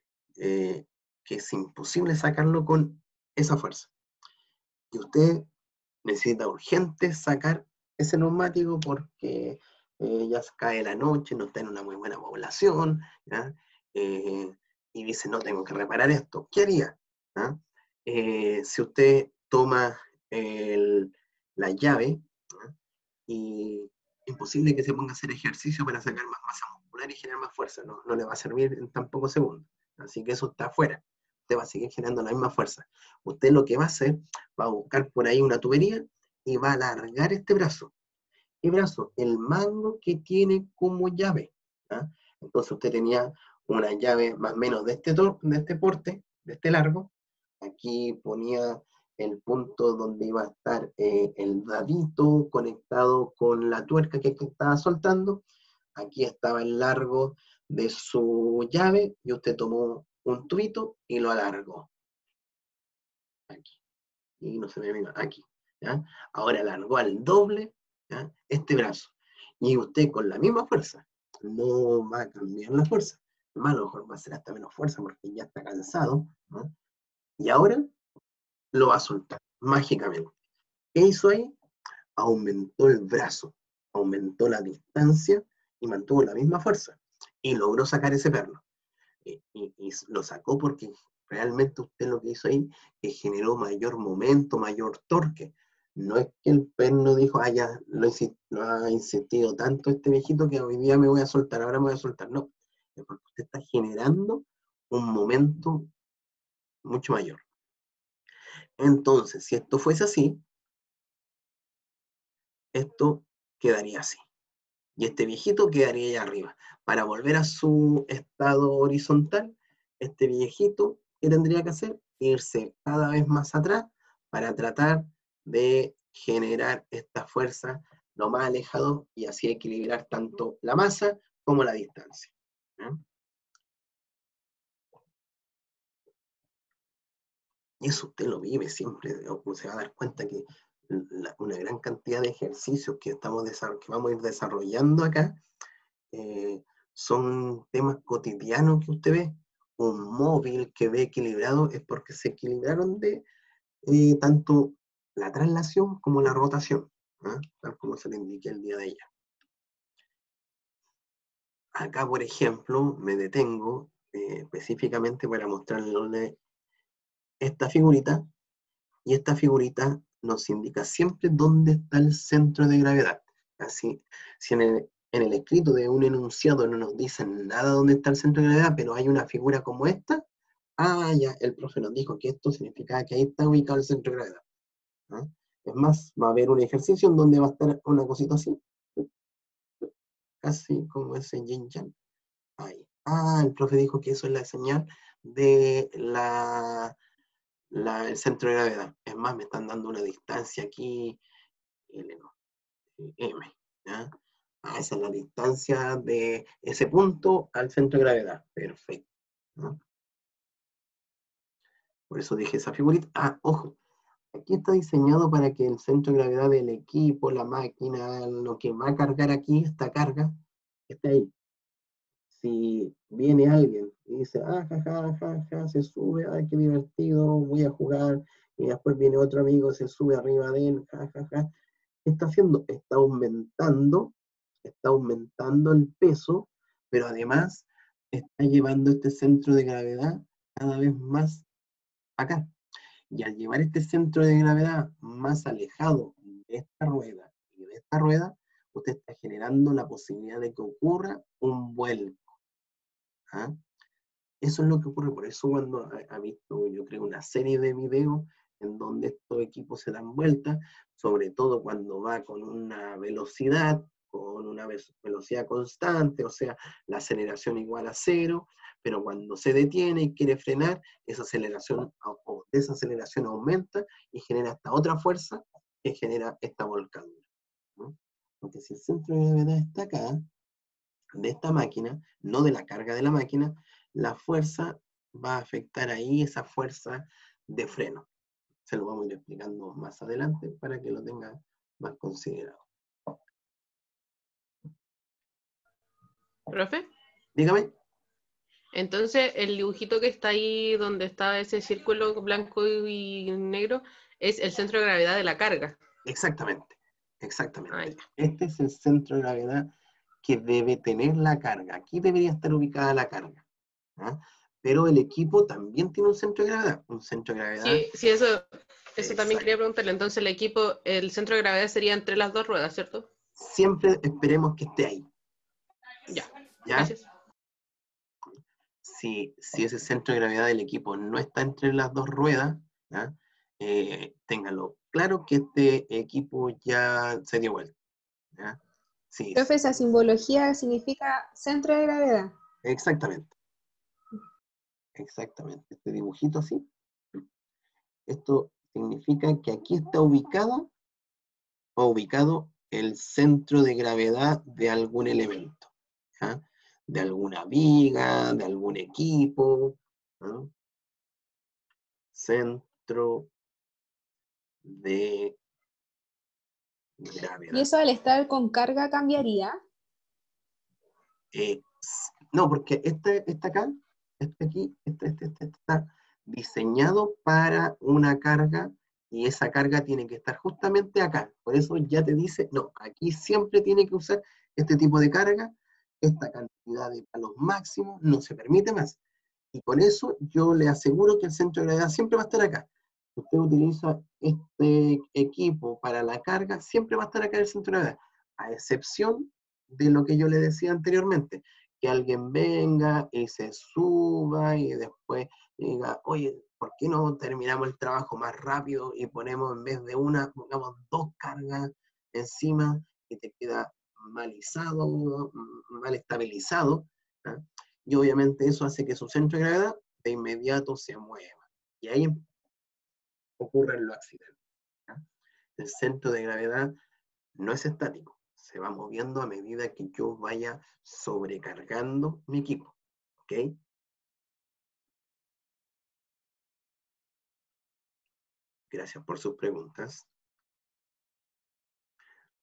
eh, que es imposible sacarlo con esa fuerza. Y usted necesita urgente sacar ese neumático porque eh, ya cae la noche, no está en una muy buena población, ¿ya? Eh, y dice, no, tengo que reparar esto. ¿Qué haría? ¿Ah? Eh, si usted toma el, la llave, ¿ah?, y imposible que se ponga a hacer ejercicio para sacar más masa muscular y generar más fuerza, no, no le va a servir en tan pocos segundos. Así que eso está afuera. Usted va a seguir generando la misma fuerza. Usted lo que va a hacer, va a buscar por ahí una tubería y va a alargar este brazo. ¿Qué brazo? El mango que tiene como llave, ¿ah? Entonces usted tenía una llave más o menos de este, de este porte, de este largo. Aquí ponía el punto donde iba a estar eh, el dadito conectado con la tuerca que, que estaba soltando. Aquí estaba el largo de su llave y usted tomó un tubito y lo alargó. Aquí. Y no se me venga aquí, ¿ya? Ahora alargó al doble, ¿ya?, este brazo. Y usted con la misma fuerza no va a cambiar la fuerza. A lo mejor va a ser hasta menos fuerza porque ya está cansado, ¿no? Y ahora lo va a soltar mágicamente. ¿Qué hizo ahí? Aumentó el brazo, aumentó la distancia y mantuvo la misma fuerza. Y logró sacar ese perno. Y, y, y lo sacó porque realmente usted lo que hizo ahí es generó mayor momento, mayor torque. No es que el perno dijo, ah, ya lo, lo ha insistido tanto este viejito que hoy día me voy a soltar, ahora me voy a soltar. No, es porque usted está generando un momento mucho mayor. Entonces, si esto fuese así, esto quedaría así. Y este viejito quedaría allá arriba. Para volver a su estado horizontal, este viejito, ¿qué tendría que hacer? Irse cada vez más atrás para tratar de generar esta fuerza lo más alejado y así equilibrar tanto la masa como la distancia. ¿Eh? Y eso usted lo vive siempre, se va a dar cuenta que la, una gran cantidad de ejercicios que, estamos que vamos a ir desarrollando acá, eh, son temas cotidianos que usted ve. Un móvil que ve equilibrado es porque se equilibraron de eh, tanto la traslación como la rotación, ¿eh? Tal como se le indiqué el día de ayer. Acá, por ejemplo, me detengo eh, específicamente para mostrarle esta figurita, y esta figurita nos indica siempre dónde está el centro de gravedad. Así, si en el, en el escrito de un enunciado no nos dicen nada dónde está el centro de gravedad, pero hay una figura como esta, ah, ya, el profe nos dijo que esto significa que ahí está ubicado el centro de gravedad, ¿no? Es más, va a haber un ejercicio en donde va a estar una cosita así, casi como ese yin yang. Ahí. Ah, el profe dijo que eso es la señal de la, la, el centro de gravedad. Es más, me están dando una distancia aquí, L, no, M. ¿Ya? Ah, esa es la distancia de ese punto al centro de gravedad. Perfecto, ¿no? Por eso dije esa figurita. Ah, ojo, aquí está diseñado para que el centro de gravedad del equipo, la máquina, lo que va a cargar aquí, esta carga, esté ahí. Si viene alguien y dice, ah, ja, ja, ja, ja, se sube, ay, qué divertido, voy a jugar, y después viene otro amigo, se sube arriba de él, ja, ja, ja, ¿qué está haciendo? Está aumentando, está aumentando el peso, pero además está llevando este centro de gravedad cada vez más acá. Y al llevar este centro de gravedad más alejado de esta rueda y de esta rueda, usted está generando la posibilidad de que ocurra un vuelco. ¿Ah? Eso es lo que ocurre, por eso cuando ha, ha visto, yo creo, una serie de videos en donde estos equipos se dan vueltas, sobre todo cuando va con una velocidad, con una velocidad constante, o sea, la aceleración igual a cero, pero cuando se detiene y quiere frenar, esa aceleración o desaceleración aumenta y genera esta otra fuerza que genera esta volcadura, ¿no? Porque si el centro de gravedad está acá, de esta máquina, no de la carga de la máquina, la fuerza va a afectar ahí esa fuerza de freno. Se lo vamos a ir explicando más adelante para que lo tenga más considerado. ¿Profe? Dígame. Entonces, el dibujito que está ahí, donde está ese círculo blanco y negro, es el centro de gravedad de la carga. Exactamente, exactamente. Ay. Este es el centro de gravedad que debe tener la carga. Aquí debería estar ubicada la carga, ¿ah? Pero el equipo también tiene un centro de gravedad. Un centro de gravedad. Sí, sí, eso, eso Exacto. también quería preguntarle. Entonces, el equipo, el centro de gravedad sería entre las dos ruedas, ¿cierto? Siempre esperemos que esté ahí. Ya, ¿Ya? gracias. Si, si ese centro de gravedad del equipo no está entre las dos ruedas, ¿ya? Eh, ténganlo claro que este equipo ya se dio vuelta, ¿ya? Sí, Profe, esa simbología significa centro de gravedad. exactamente, exactamente. Este dibujito así, esto significa que aquí está ubicado o ubicado el centro de gravedad de algún elemento, ¿ya? De alguna viga, de algún equipo, ¿no? Centro de gravedad. ¿Y eso al estar con carga cambiaría? Eh, no, porque este, este acá, este aquí, este, este, este, este está diseñado para una carga y esa carga tiene que estar justamente acá. Por eso ya te dice, no, aquí siempre tiene que usar este tipo de carga, esta cantidad de palos máximos, no se permite más. Y con eso yo le aseguro que el centro de gravedad siempre va a estar acá. Usted utiliza este equipo para la carga, siempre va a estar acá el centro de gravedad, a excepción de lo que yo le decía anteriormente, que alguien venga y se suba y después diga, oye, ¿por qué no terminamos el trabajo más rápido y ponemos en vez de una, pongamos dos cargas encima y te queda malizado, mal estabilizado? ¿Ah? Y obviamente eso hace que su centro de gravedad de inmediato se mueva. Y ahí ocurren los accidentes, ¿ah? El centro de gravedad no es estático, se va moviendo a medida que yo vaya sobrecargando mi equipo, ¿ok? Gracias por sus preguntas.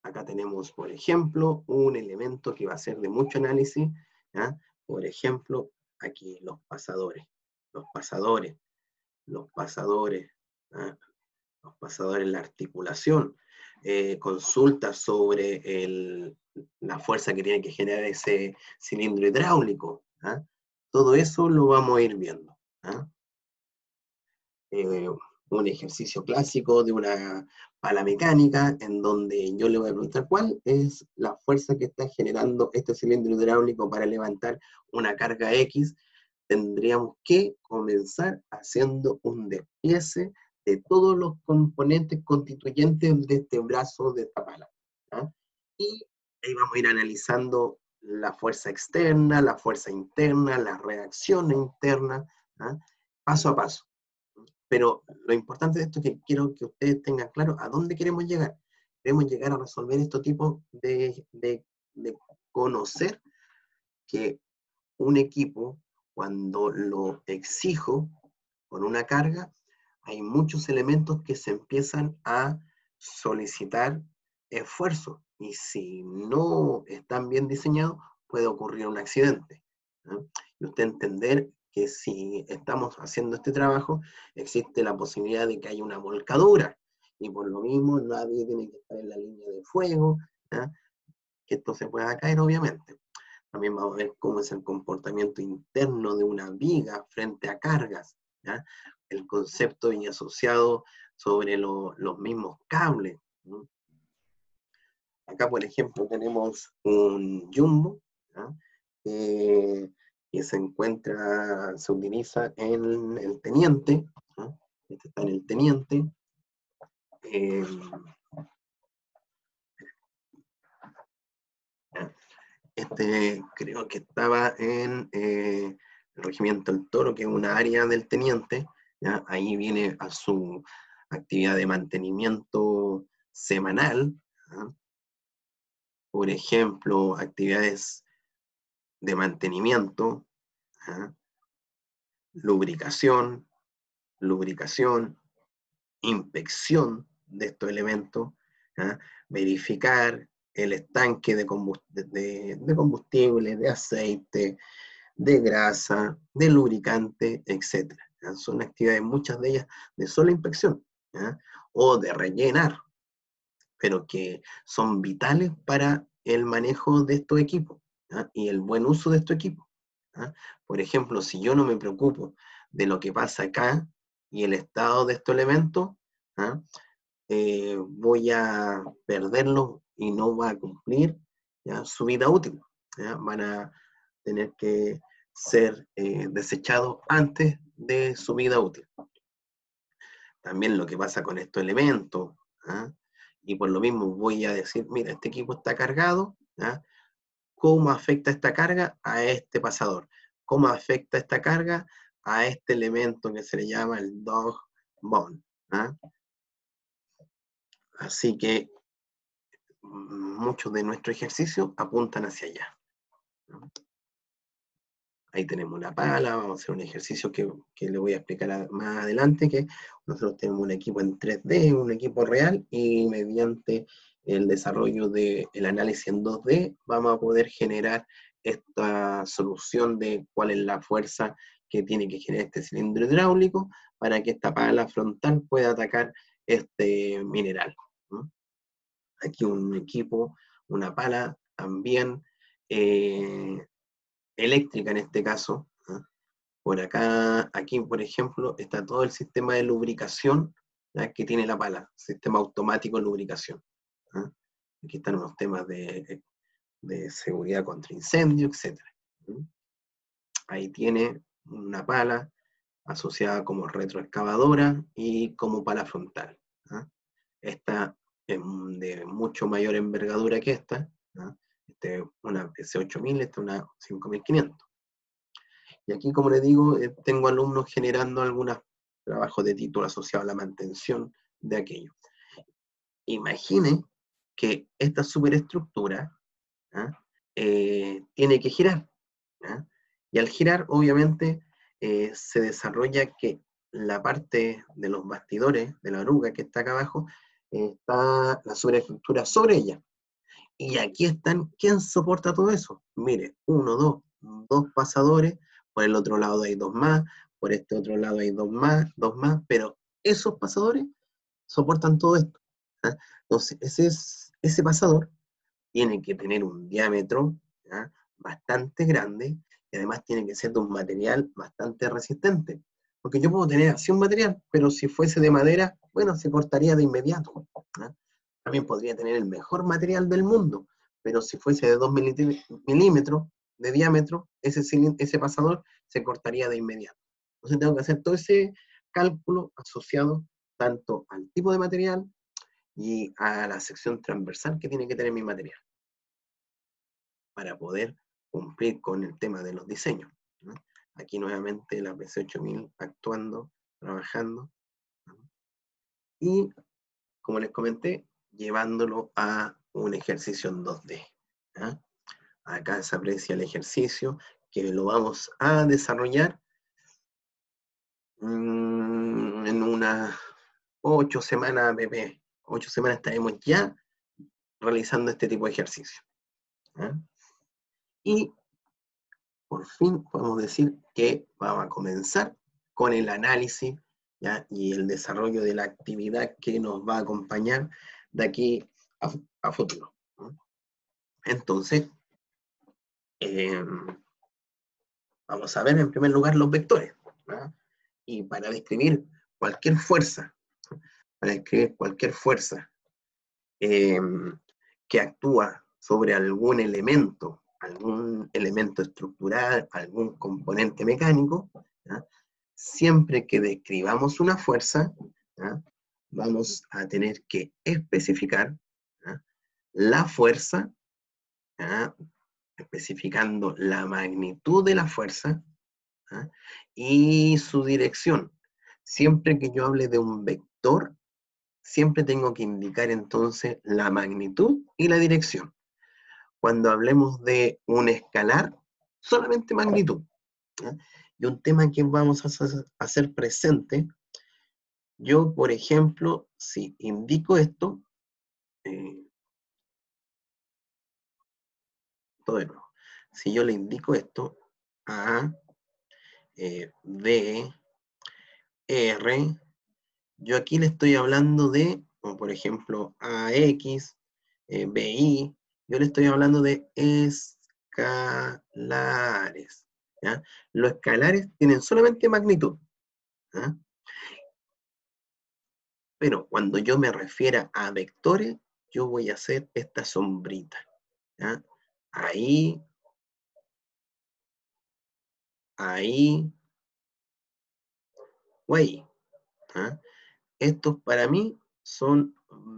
Acá tenemos, por ejemplo, un elemento que va a ser de mucho análisis, ¿ya? Por ejemplo, aquí los pasadores, los pasadores, los pasadores, ¿ya? Los pasadores, la articulación, eh, consultas sobre el, la fuerza que tiene que generar ese cilindro hidráulico, ¿ya? Todo eso lo vamos a ir viendo, ¿ya? Eh, un ejercicio clásico de una pala mecánica, en donde yo le voy a preguntar cuál es la fuerza que está generando este cilindro hidráulico para levantar una carga X. Tendríamos que comenzar haciendo un despiece de todos los componentes constituyentes de este brazo, de esta pala, ¿ya? Y ahí vamos a ir analizando la fuerza externa, la fuerza interna, la reacción interna, ¿ya? Paso a paso. Pero lo importante de esto es que quiero que ustedes tengan claro a dónde queremos llegar. Queremos llegar a resolver este tipo de, de, de conocer que un equipo, cuando lo exijo con una carga, hay muchos elementos que se empiezan a solicitar esfuerzo. Y si no están bien diseñados, puede ocurrir un accidente, ¿no? Y usted entender que si estamos haciendo este trabajo, existe la posibilidad de que haya una volcadura, y por lo mismo nadie tiene que estar en la línea de fuego, ¿no? Que esto se pueda caer, obviamente. También vamos a ver cómo es el comportamiento interno de una viga frente a cargas, ¿ya? El concepto y asociado sobre lo, los mismos cables, ¿no? Acá, por ejemplo, tenemos un jumbo, ¿ya? Eh, que se encuentra, se utiliza en el teniente, ¿no? Este está en el teniente. Eh, este creo que estaba en eh, el Regimiento del Toro, que es una área del teniente, ¿ya? Ahí viene a su actividad de mantenimiento semanal, ¿ya? Por ejemplo, actividades de mantenimiento, ¿ya? lubricación, lubricación, inspección de estos elementos, ¿ya? Verificar el estanque de combustible, de, de combustible, de aceite, de grasa, de lubricante, etcétera. ¿Ya? Son actividades, muchas de ellas, de sola inspección, ¿ya? O de rellenar, pero que son vitales para el manejo de estos equipos, ¿ya? Y el buen uso de estos equipos, ¿ya? Por ejemplo, si yo no me preocupo de lo que pasa acá y el estado de estos elementos, ¿ya? Eh, voy a perderlos y no va a cumplir, ¿ya? Su vida útil, ¿ya? Van a tener que ser eh, desechados antes de su vida útil. También lo que pasa con estos elementos, ¿ah? Y por lo mismo voy a decir, mira, este equipo está cargado, ¿ah? ¿Cómo afecta esta carga a este pasador? ¿Cómo afecta esta carga a este elemento que se le llama el dog bone? ¿Ah? Así que muchos de nuestros ejercicios apuntan hacia allá, ¿no? Ahí tenemos la pala, vamos a hacer un ejercicio que, que le voy a explicar a, más adelante, que nosotros tenemos un equipo en tres D, un equipo real, y mediante el desarrollo del análisis en dos D, vamos a poder generar esta solución de cuál es la fuerza que tiene que generar este cilindro hidráulico para que esta pala frontal pueda atacar este mineral, ¿no? Aquí un equipo, una pala también, eh, eléctrica en este caso, ¿ah? Por acá, aquí por ejemplo, está todo el sistema de lubricación, ¿ya? Que tiene la pala, sistema automático de lubricación, ¿ah? Aquí están unos temas de, de seguridad contra incendio, etcétera. ¿Mm? Ahí tiene una pala asociada como retroexcavadora y como pala frontal, ¿ah? Esta es de mucho mayor envergadura que esta, ¿ah? Este es una P C ocho mil, esta es una cinco mil quinientos. Y aquí, como les digo, eh, tengo alumnos generando algunos trabajos de título asociados a la mantención de aquello. Imaginen que esta superestructura, ¿ah? eh, tiene que girar, ¿ah? Y al girar, obviamente, eh, se desarrolla que la parte de los bastidores, de la oruga que está acá abajo, eh, está la superestructura sobre ella, Y aquí están, ¿quién soporta todo eso? Mire, uno, dos, dos pasadores, por el otro lado hay dos más, por este otro lado hay dos más, dos más, pero esos pasadores soportan todo esto. ¿Ah? Entonces, ese, es, ese pasador tiene que tener un diámetro, ¿ya?, bastante grande, y además tiene que ser de un material bastante resistente. Porque yo puedo tener así un material, pero si fuese de madera, bueno, se cortaría de inmediato. ¿Ya? También podría tener el mejor material del mundo, pero si fuese de dos milímetros de diámetro, ese, ese pasador se cortaría de inmediato. Entonces tengo que hacer todo ese cálculo asociado tanto al tipo de material y a la sección transversal que tiene que tener mi material, para poder cumplir con el tema de los diseños, ¿no? Aquí nuevamente la P C ocho mil actuando, trabajando, ¿no? Y, como les comenté, llevándolo a un ejercicio en dos D, ¿no? Acá se aprecia el ejercicio, que lo vamos a desarrollar mmm, en unas ocho semanas, bebé. Ocho semanas estaremos ya realizando este tipo de ejercicio, ¿eh? Y por fin podemos decir que vamos a comenzar con el análisis, ¿ya?, y el desarrollo de la actividad que nos va a acompañar de aquí a, a futuro, ¿no? Entonces, eh, vamos a ver en primer lugar los vectores, ¿no? Y para describir cualquier fuerza, para describir cualquier fuerza eh, que actúa sobre algún elemento, algún elemento estructural, algún componente mecánico, ¿ya?, siempre que describamos una fuerza, ¿ya?, vamos a tener que especificar, ¿ya?, la fuerza, ¿ya?, especificando la magnitud de la fuerza, ¿ya?, y su dirección. Siempre que yo hable de un vector, siempre tengo que indicar entonces la magnitud y la dirección. Cuando hablemos de un escalar, solamente magnitud, ¿ya? Y un tema que vamos a hacer presente, yo, por ejemplo, si indico esto, eh, todo de nuevo, si yo le indico esto, A, eh, B, R, yo aquí le estoy hablando de, como por ejemplo, A X, eh, B I, yo le estoy hablando de escalares, ¿ya? Los escalares tienen solamente magnitud, ¿ya? Pero cuando yo me refiera a vectores, yo voy a hacer esta sombrita, ¿ya? Ahí, ahí, o ahí, ¿ya? Estos para mí son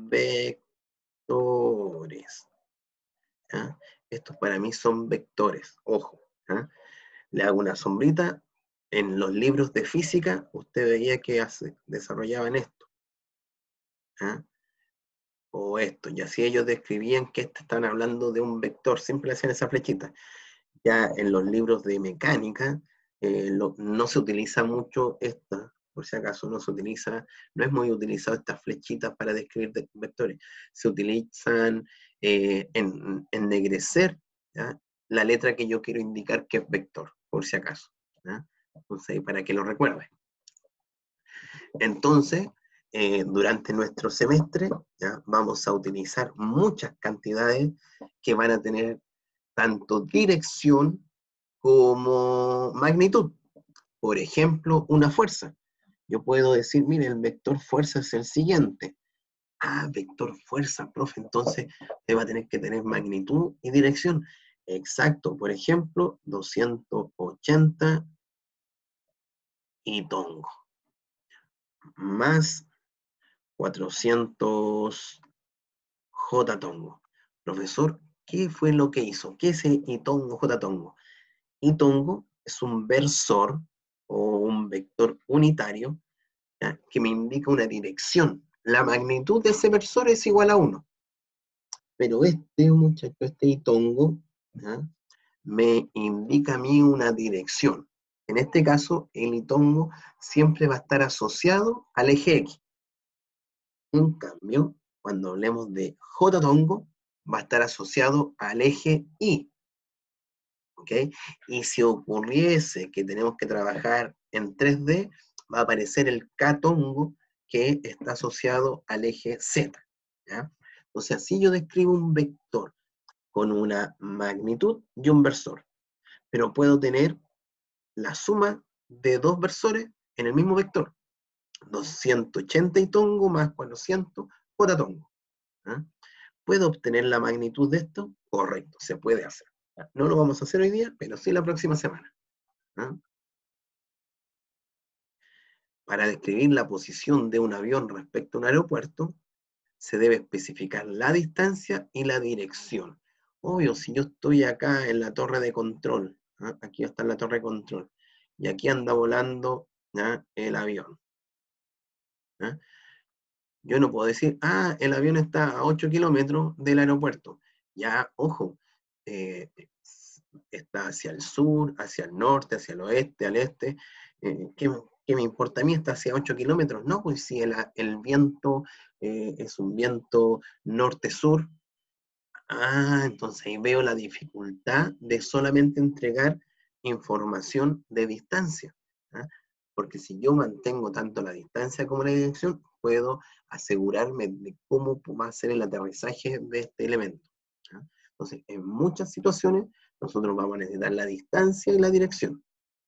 vectores, ¿ya? Estos para mí son vectores, ojo, ¿ya? Le hago una sombrita. En los libros de física, usted veía que hace, desarrollaban esto, ¿ya?, o esto, y así ellos describían que están hablando de un vector, siempre hacían esa flechita. Ya en los libros de mecánica, eh, lo, no se utiliza mucho esta, por si acaso no se utiliza, no es muy utilizado estas flechitas para describir de, vectores. Se utilizan eh, en ennegrecer, ¿ya?, la letra que yo quiero indicar que es vector, por si acaso, ¿ya? Entonces, para que lo recuerde. Entonces, eh, durante nuestro semestre, ¿ya?, vamos a utilizar muchas cantidades que van a tener tanto dirección como magnitud. Por ejemplo, una fuerza. Yo puedo decir, mire, el vector fuerza es el siguiente. Ah, vector fuerza, profe, entonces usted va a tener que tener magnitud y dirección. Exacto, por ejemplo, doscientos ochenta y tongo, más cuatrocientos J tongo. Profesor, ¿qué fue lo que hizo? ¿Qué es I tongo, J tongo? I tongo es un versor o un vector unitario, ¿ya?, que me indica una dirección. La magnitud de ese versor es igual a uno. Pero este muchacho, este I tongo, ¿ya?, me indica a mí una dirección. En este caso, el I tongo siempre va a estar asociado al eje X. En cambio, cuando hablemos de J tongo, va a estar asociado al eje Y. ¿Ok? Y si ocurriese que tenemos que trabajar en tres D, va a aparecer el K-tongo que está asociado al eje Z. ¿Ya? Entonces, así yo describo un vector con una magnitud y un versor. Pero puedo tener la suma de dos versores en el mismo vector. doscientos ochenta y tongo más cuatrocientos j tongo. ¿Ah? ¿Puedo obtener la magnitud de esto? Correcto, se puede hacer. No lo vamos a hacer hoy día, pero sí la próxima semana. ¿Ah? Para describir la posición de un avión respecto a un aeropuerto, se debe especificar la distancia y la dirección. Obvio, si yo estoy acá en la torre de control, ¿ah? Aquí está la torre de control, y aquí anda volando, ¿ah? El avión. ¿Ah? Yo no puedo decir, ah, el avión está a ocho kilómetros del aeropuerto. Ya, ojo, eh, está hacia el sur, hacia el norte, hacia el oeste, al este. Eh, ¿qué, qué me importa a mí? ¿Está hacia ocho kilómetros? No, pues si el, el viento eh, es un viento norte-sur. Ah, entonces ahí veo la dificultad de solamente entregar información de distancia. ¿Ah? Porque si yo mantengo tanto la distancia como la dirección, puedo asegurarme de cómo va a ser el aterrizaje de este elemento. ¿Ah? Entonces, en muchas situaciones, nosotros vamos a necesitar la distancia y la dirección.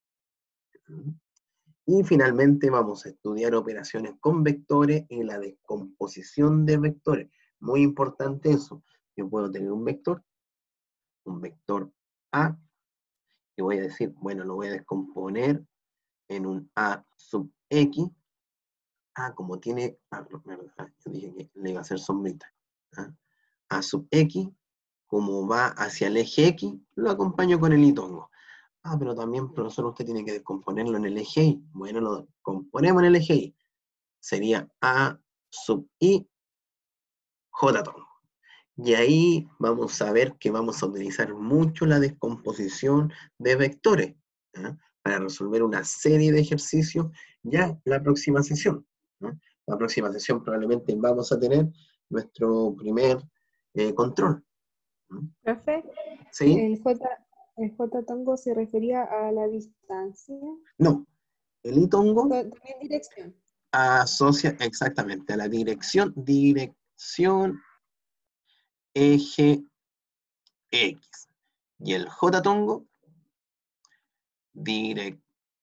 Y finalmente vamos a estudiar operaciones con vectores y la descomposición de vectores. Muy importante eso. Yo puedo tener un vector, un vector A, y voy a decir, bueno, lo voy a descomponer en un A sub X. Ah, como tiene, ah, verdad, yo dije que le iba a hacer sombrita. ¿Ah? A sub X, como va hacia el eje X, lo acompaño con el Y tongo. Ah, pero también, profesor, usted tiene que descomponerlo en el eje Y. Bueno, lo componemos en el eje Y. Sería A sub I, J tongo. Y ahí vamos a ver que vamos a utilizar mucho la descomposición de vectores, ¿eh? Para resolver una serie de ejercicios ya la próxima sesión. ¿Eh? La próxima sesión probablemente vamos a tener nuestro primer eh, control. ¿Eh? Profe, ¿Sí? el J, el J tongo se refería a la distancia, No, el I-tongo también dirección. asocia exactamente a la dirección, dirección, eje X. Y el J-tongo, dirección,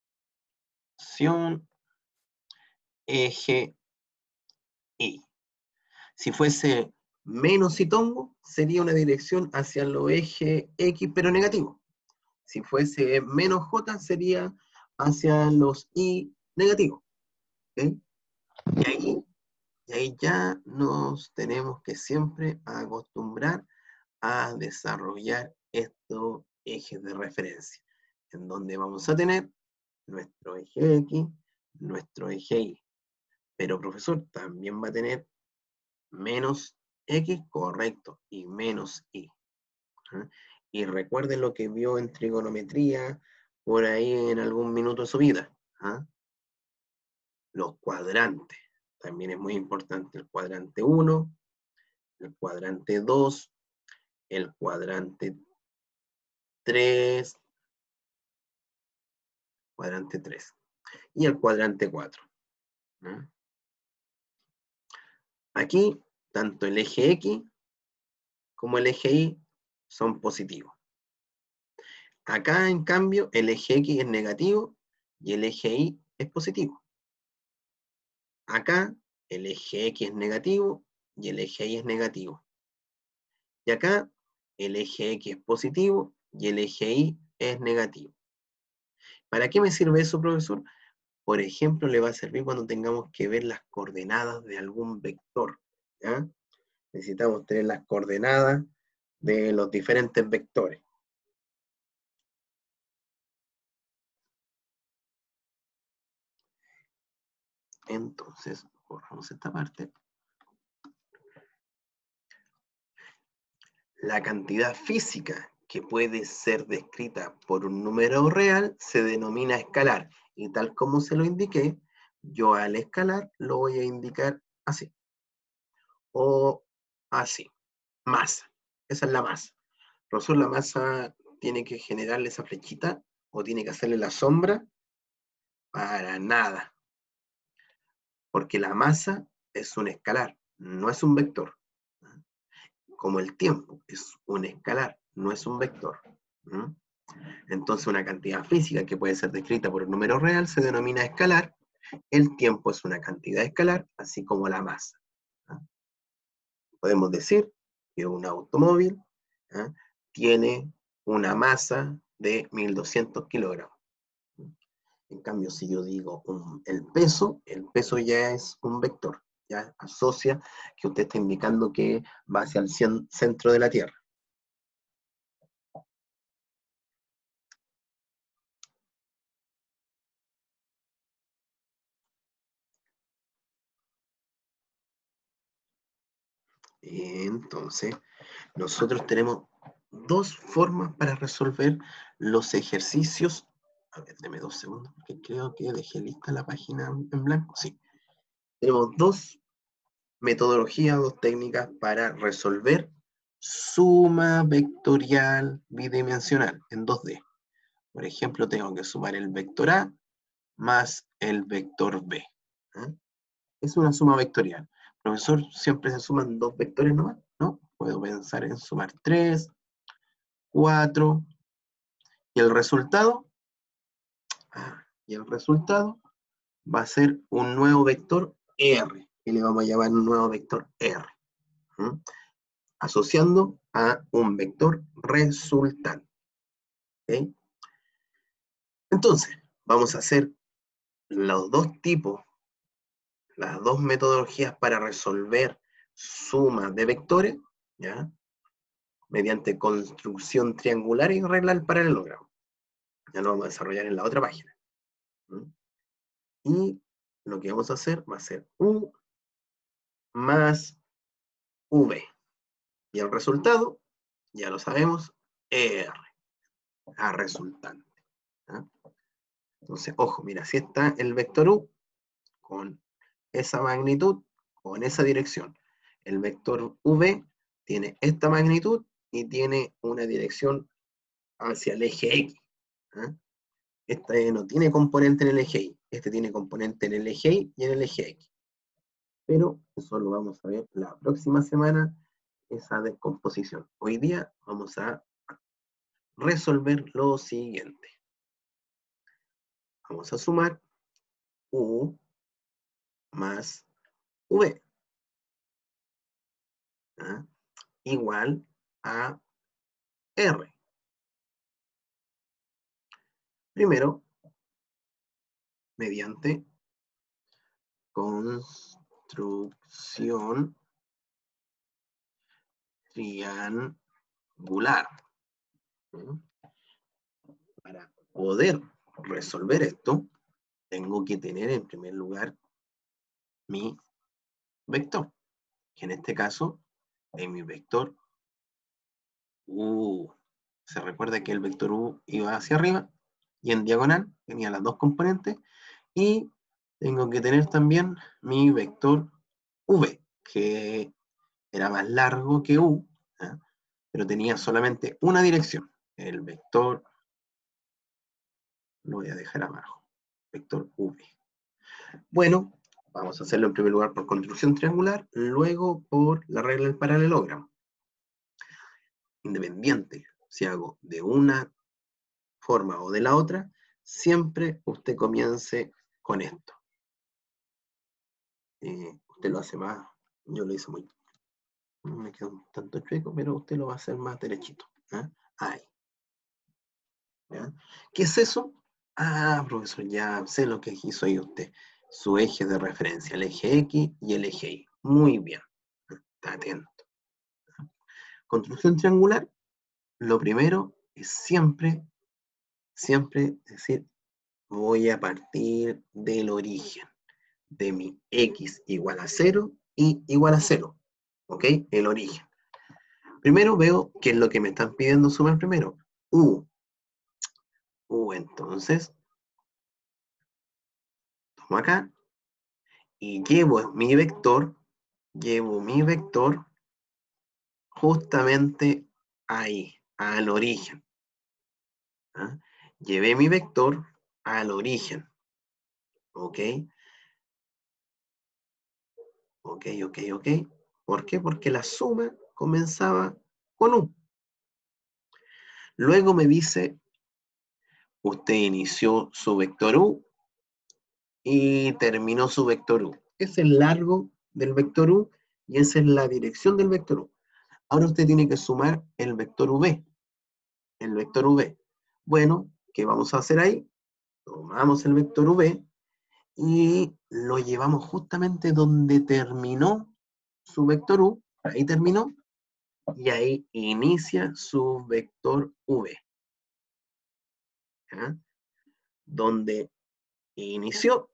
eje Y. Si fuese menos y tongo, sería una dirección hacia el eje X, pero negativo. Si fuese menos J, sería hacia los Y negativos. ¿Okay? Y ahí, y ahí ya nos tenemos que siempre acostumbrar a desarrollar estos ejes de referencia, en donde vamos a tener nuestro eje X, nuestro eje Y. Pero profesor, también va a tener menos X, correcto, y menos Y. ¿Ah? Y recuerden lo que vio en trigonometría por ahí en algún minuto de su vida. ¿Ah? Los cuadrantes. También es muy importante el cuadrante uno, el cuadrante dos, el cuadrante tres, cuadrante tres y el cuadrante cuatro. ¿Ah? Aquí, tanto el eje X como el eje Y son positivos. Acá, en cambio, el eje X es negativo y el eje Y es positivo. Acá, el eje X es negativo y el eje Y es negativo. Y acá, el eje X es positivo y el eje Y es negativo. ¿Para qué me sirve eso, profesor? Por ejemplo, le va a servir cuando tengamos que ver las coordenadas de algún vector. ¿Ya? Necesitamos tener las coordenadas de los diferentes vectores. Entonces, borramos esta parte. La cantidad física que puede ser descrita por un número real se denomina escalar. Y tal como se lo indiqué, yo al escalar lo voy a indicar así. O así. Masa. Esa es la masa. Profesor, ¿la masa tiene que generarle esa flechita o tiene que hacerle la sombra? Para nada. Porque la masa es un escalar, no es un vector. Como el tiempo es un escalar, no es un vector. ¿Mm? Entonces una cantidad física que puede ser descrita por el número real se denomina escalar. El tiempo es una cantidad escalar, así como la masa. ¿Ah? Podemos decir que un automóvil ¿ah? tiene una masa de mil doscientos kilogramos. En cambio, si yo digo un, el peso, el peso ya es un vector. Ya asocia que usted está indicando que va hacia el centro de la Tierra. Entonces, nosotros tenemos dos formas para resolver los ejercicios. A ver, deme dos segundos, porque creo que dejé lista la página en blanco. Sí. Tenemos dos metodologías, dos técnicas para resolver suma vectorial bidimensional en dos D. Por ejemplo, tengo que sumar el vector A más el vector B. ¿eh? Es una suma vectorial. Profesor, ¿siempre se suman dos vectores nomás? No, puedo pensar en sumar tres, cuatro, y el resultado, ah, y el resultado va a ser un nuevo vector R, y le vamos a llamar un nuevo vector R, ¿eh? asociando a un vector resultante. ¿Okay? Entonces, vamos a hacer los dos tipos, las dos metodologías para resolver sumas de vectores, ¿ya? Mediante construcción triangular y regla del paralelogramo. Ya lo vamos a desarrollar en la otra página. ¿Mm? Y lo que vamos a hacer va a ser U más V. Y el resultado, ya lo sabemos, R, a resultante. ¿Ah? Entonces, ojo, mira, si está el vector U con esa magnitud, con esa dirección. El vector V tiene esta magnitud y tiene una dirección hacia el eje X. ¿Ah? Este no tiene componente en el eje Y, este tiene componente en el eje Y y en el eje X. Pero eso lo vamos a ver la próxima semana, esa descomposición. Hoy día vamos a resolver lo siguiente. Vamos a sumar U más V. ¿Ah? Igual a R. Primero, mediante construcción triangular. ¿Mm? Para poder resolver esto, tengo que tener en primer lugar mi vector, que en este caso es mi vector U. Se recuerda que el vector U iba hacia arriba y en diagonal tenía las dos componentes, y tengo que tener también mi vector V, que era más largo que U, ¿eh? pero tenía solamente una dirección. El vector, lo voy a dejar abajo, vector V. Bueno, vamos a hacerlo en primer lugar por construcción triangular, luego por la regla del paralelogramo. Independiente si hago de una forma o de la otra, siempre usted comience con esto. Eh, usted lo hace más, yo lo hice muy, me quedó un tanto chueco, pero usted lo va a hacer más derechito. ¿eh? Ahí. ¿Ya? ¿Qué es eso? Ah, profesor, ya sé lo que hizo ahí usted. Su eje de referencia, el eje X y el eje Y. Muy bien. Está atento. Construcción triangular, lo primero es siempre, siempre decir, voy a partir del origen de mi X igual a cero y igual a cero. ¿Ok? El origen. Primero veo qué es lo que me están pidiendo sumar primero. U. U, entonces, tomo acá y llevo mi vector, llevo mi vector, justamente ahí, al origen. ¿Ah? Llevé mi vector al origen. ¿Ok? Ok, ok, ok. ¿Por qué? Porque la suma comenzaba con U. Luego me dice, usted inició su vector U y terminó su vector U. Es el largo del vector U y esa es la dirección del vector U. Ahora usted tiene que sumar el vector V. El vector V. Bueno, ¿qué vamos a hacer ahí? Tomamos el vector V y lo llevamos justamente donde terminó su vector U. Ahí terminó. Y ahí inicia su vector V. ¿Ya? Donde inició.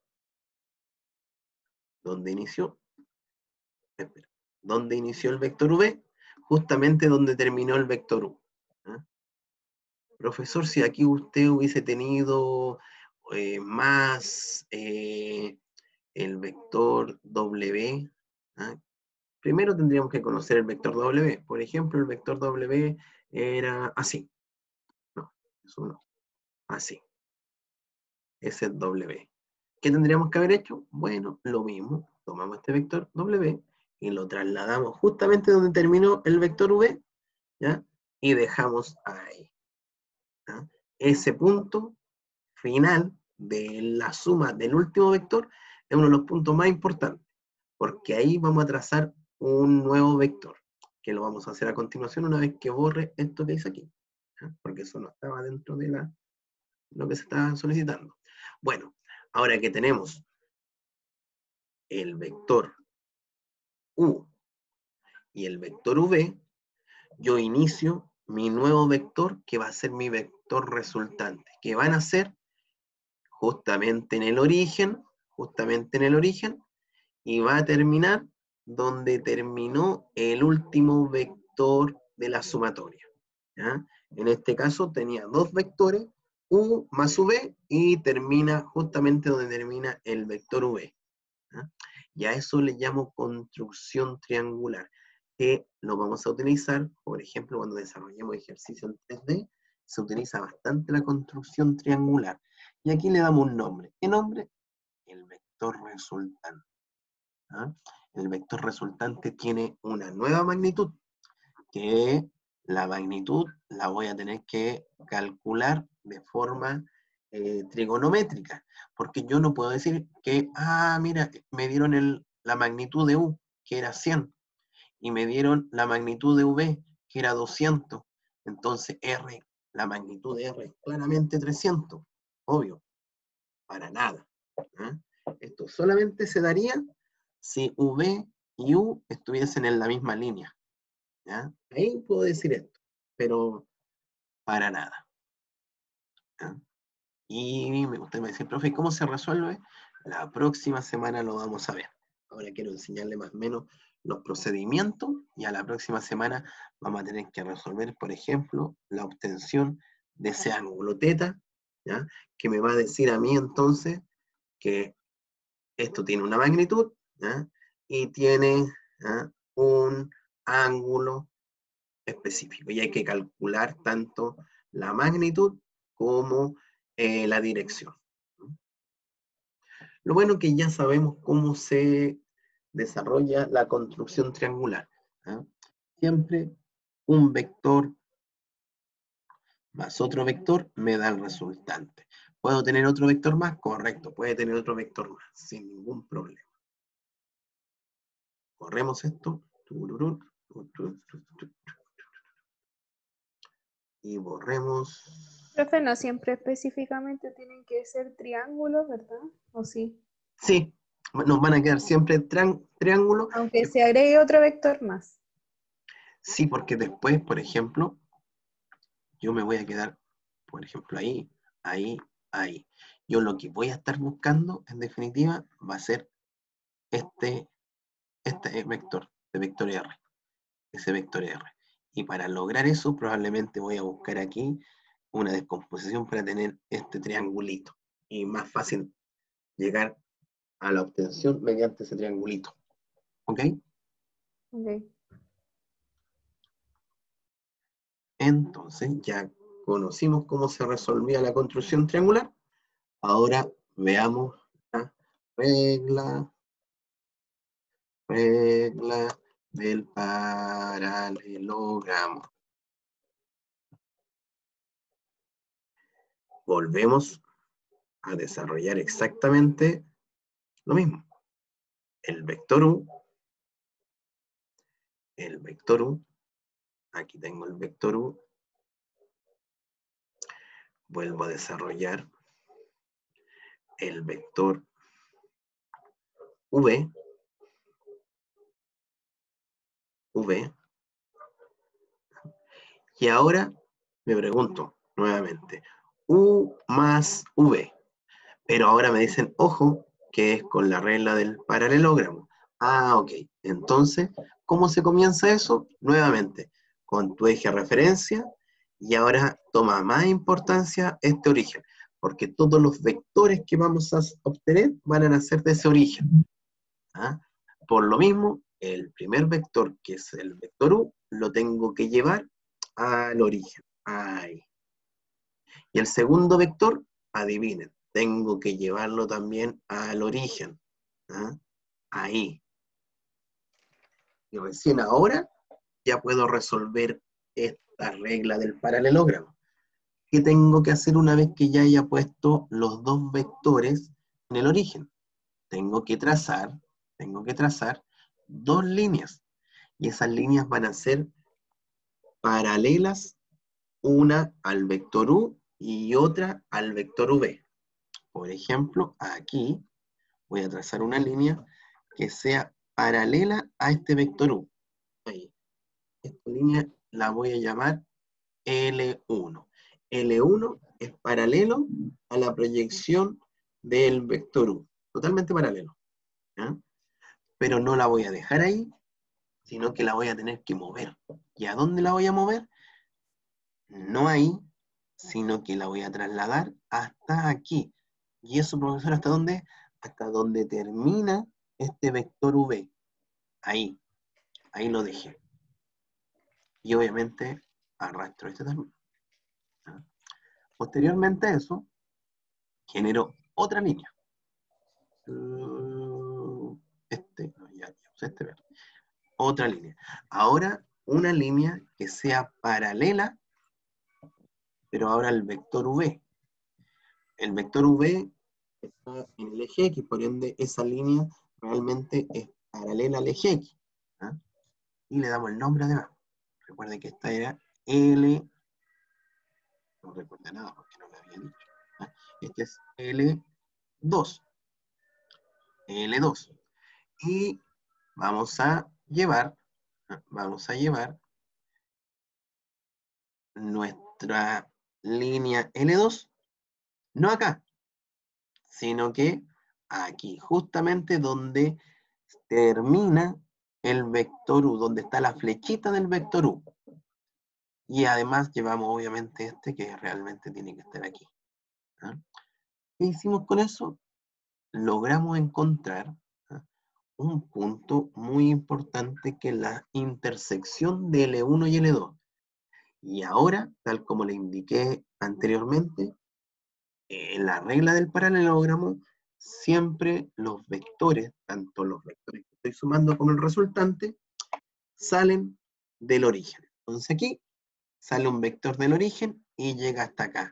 Donde inició. Espera, donde inició el vector V, justamente donde terminó el vector U. ¿Ah? Profesor, si aquí usted hubiese tenido eh, más eh, el vector W, ¿ah? Primero tendríamos que conocer el vector W. Por ejemplo, el vector W era así. No, eso no. Así. Ese es W. ¿Qué tendríamos que haber hecho? Bueno, lo mismo. Tomamos este vector W y lo trasladamos justamente donde terminó el vector V, ¿ya? Y dejamos ahí. ¿Ya? Ese punto final de la suma del último vector es uno de los puntos más importantes, porque ahí vamos a trazar un nuevo vector, que lo vamos a hacer a continuación una vez que borre esto que dice aquí, ¿ya? Porque eso no estaba dentro de la, lo que se estaba solicitando. Bueno, ahora que tenemos el vector U y el vector V, yo inicio mi nuevo vector que va a ser mi vector resultante, que van a ser justamente en el origen, justamente en el origen, y va a terminar donde terminó el último vector de la sumatoria. ¿Ya? En este caso tenía dos vectores, U más V, y termina justamente donde termina el vector V. ¿Ya? Y a eso le llamo construcción triangular, que lo vamos a utilizar, por ejemplo, cuando desarrollemos ejercicio en tres D, se utiliza bastante la construcción triangular. Y aquí le damos un nombre. ¿Qué nombre? El vector resultante. ¿Ah? El vector resultante tiene una nueva magnitud, que la magnitud la voy a tener que calcular de forma eh, trigonométrica, porque yo no puedo decir que, ah, mira, me dieron el, la magnitud de U, que era cien, y me dieron la magnitud de V, que era doscientos, entonces R, la magnitud de R es claramente trescientos, obvio, para nada. ¿Eh? Esto solamente se daría si V y U estuviesen en la misma línea. ¿Ya? Ahí puedo decir esto, pero para nada. ¿Ya? Y me gustaría decir, profe, ¿cómo se resuelve? La próxima semana lo vamos a ver. Ahora quiero enseñarle más o menos los procedimientos y a la próxima semana vamos a tener que resolver, por ejemplo, la obtención de ese ángulo teta, ¿ya? Que me va a decir a mí entonces que esto tiene una magnitud, ¿ya? Y tiene, ¿ya?, un ángulo específico. Y hay que calcular tanto la magnitud como eh, la dirección. Lo bueno que ya sabemos cómo se desarrolla la construcción triangular. ¿Eh? Siempre un vector más otro vector me da el resultante. ¿Puedo tener otro vector más? Correcto, puede tener otro vector más, sin ningún problema. Corremos esto. Y borremos. Profe, no siempre específicamente tienen que ser triángulos, ¿verdad? ¿O sí? Sí, nos van a quedar siempre triángulos. Aunque se agregue otro vector más. Sí, porque después, por ejemplo, yo me voy a quedar, por ejemplo, ahí, ahí, ahí. Yo lo que voy a estar buscando, en definitiva, va a ser este, este vector, de vector R, ese vector R. Y para lograr eso, probablemente voy a buscar aquí una descomposición para tener este triangulito. Y más fácil llegar a la obtención mediante ese triangulito. ¿Ok? Ok. Entonces ya conocimos cómo se resolvía la construcción triangular. Ahora veamos la regla, regla del paralelogramo. Volvemos a desarrollar exactamente lo mismo. El vector U, el vector U, aquí tengo el vector U, vuelvo a desarrollar el vector V, V, y ahora me pregunto nuevamente, U más V, pero ahora me dicen, ojo, que es con la regla del paralelogramo. Ah, ok, entonces, ¿cómo se comienza eso? Nuevamente, con tu eje de referencia, y ahora toma más importancia este origen, porque todos los vectores que vamos a obtener van a nacer de ese origen. ¿Ah? Por lo mismo, el primer vector, que es el vector U, lo tengo que llevar al origen. Ahí. Y el segundo vector, adivinen, tengo que llevarlo también al origen. ¿Ah? Ahí. Y recién ahora ya puedo resolver esta regla del paralelogramo. ¿Qué tengo que hacer una vez que ya haya puesto los dos vectores en el origen? Tengo que trazar, tengo que trazar dos líneas. Y esas líneas van a ser paralelas, una al vector U y otra al vector V. Por ejemplo, aquí voy a trazar una línea que sea paralela a este vector U. Ahí. Esta línea la voy a llamar L uno. L uno es paralelo a la proyección del vector U. Totalmente paralelo. ¿Ya? Pero no la voy a dejar ahí, sino que la voy a tener que mover. ¿Y a dónde la voy a mover? No ahí, sino que la voy a trasladar hasta aquí. ¿Y eso, profesor, hasta dónde? Hasta donde termina este vector V. Ahí, ahí lo dejé. Y obviamente arrastro este también. ¿Ah? Posteriormente a eso, genero otra línea. Este, no, ya, ya, este verde. Otra línea. Ahora, una línea que sea paralela, pero ahora el vector V. El vector V está en el eje X, por ende esa línea realmente es paralela al eje X. ¿Ah? Y le damos el nombre además. Recuerden que esta era L, no recuerda nada porque no lo había dicho. ¿Ah? Este es L dos. L dos. Y vamos a llevar, vamos a llevar nuestra línea L dos, no acá, sino que aquí, justamente donde termina el vector U, donde está la flechita del vector U. Y además llevamos obviamente este que realmente tiene que estar aquí. ¿Ah? ¿Qué hicimos con eso? Logramos encontrar, ¿ah?, un punto muy importante que es la intersección de L uno y L dos. Y ahora, tal como le indiqué anteriormente, en la regla del paralelogramo, siempre los vectores, tanto los vectores que estoy sumando como el resultante, salen del origen. Entonces aquí sale un vector del origen y llega hasta acá.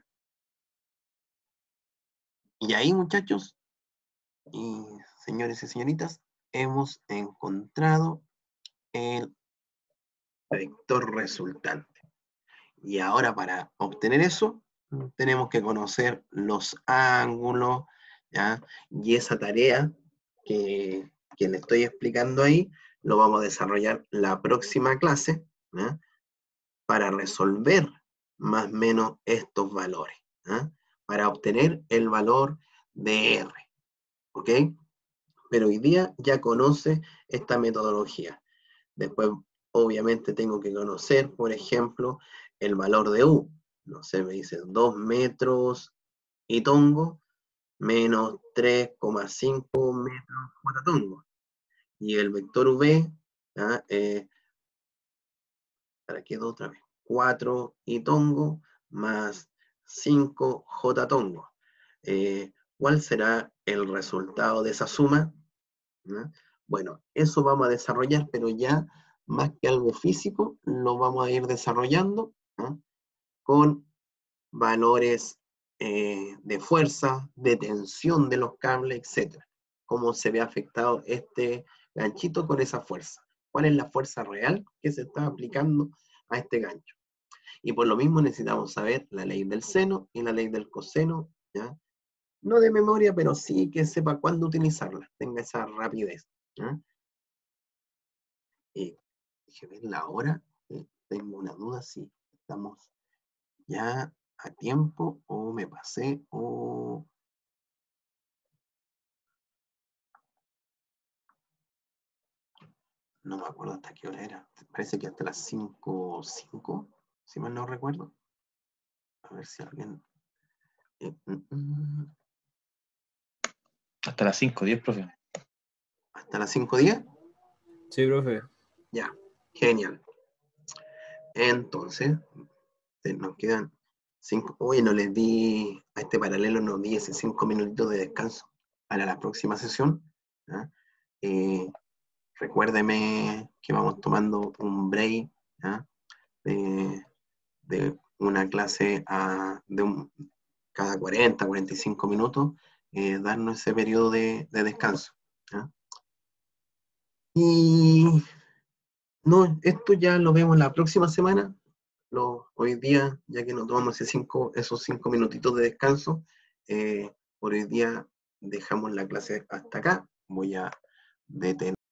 Y ahí, muchachos y señores y señoritas, hemos encontrado el vector resultante. Y ahora, para obtener eso, tenemos que conocer los ángulos, ¿ya? Y esa tarea que, que le estoy explicando ahí, lo vamos a desarrollar la próxima clase, ¿ya?, para resolver más o menos estos valores, ¿ya?, para obtener el valor de R. ¿Ok? Pero hoy día ya conoce esta metodología. Después, obviamente, tengo que conocer, por ejemplo, el valor de U. No sé, me dice dos metros y tongo menos tres coma cinco metros cuota tongo. Y el vector V, ¿ya?, eh, ¿para qué dos otra vez? cuatro I tongo más cinco J tongo. Eh, ¿Cuál será el resultado de esa suma? ¿No? Bueno, eso vamos a desarrollar, pero ya más que algo físico, lo vamos a ir desarrollando, ¿no? Con valores eh, de fuerza, de tensión de los cables, etcétera. Cómo se ve afectado este ganchito con esa fuerza. ¿Cuál es la fuerza real que se está aplicando a este gancho? Y por lo mismo necesitamos saber la ley del seno y la ley del coseno, ¿ya? No de memoria, pero sí que sepa cuándo utilizarla, tenga esa rapidez, ¿ya? Y déjeme ver la hora, eh, tengo una duda si estamos ya a tiempo o me pasé o... No me acuerdo hasta qué hora era. Parece que hasta las cinco, cinco, si mal no recuerdo. A ver si alguien... Eh, mm, mm. Hasta las cinco diez, profe. ¿Hasta las cinco diez? Sí, profe. Ya, genial. Entonces, nos quedan cinco. Hoy no les di a este paralelo, nos di ese cinco minutitos de descanso para la próxima sesión. ¿Ya? Eh, recuérdeme que vamos tomando un break, ¿ya? de, de una clase a, de un, cada cuarenta, cuarenta y cinco minutos, eh, darnos ese periodo de, de descanso. ¿Ya? Y no, esto ya lo vemos la próxima semana. Lo, hoy día, ya que nos tomamos ese cinco, esos cinco minutitos de descanso, eh, por hoy día dejamos la clase hasta acá. Voy a detener.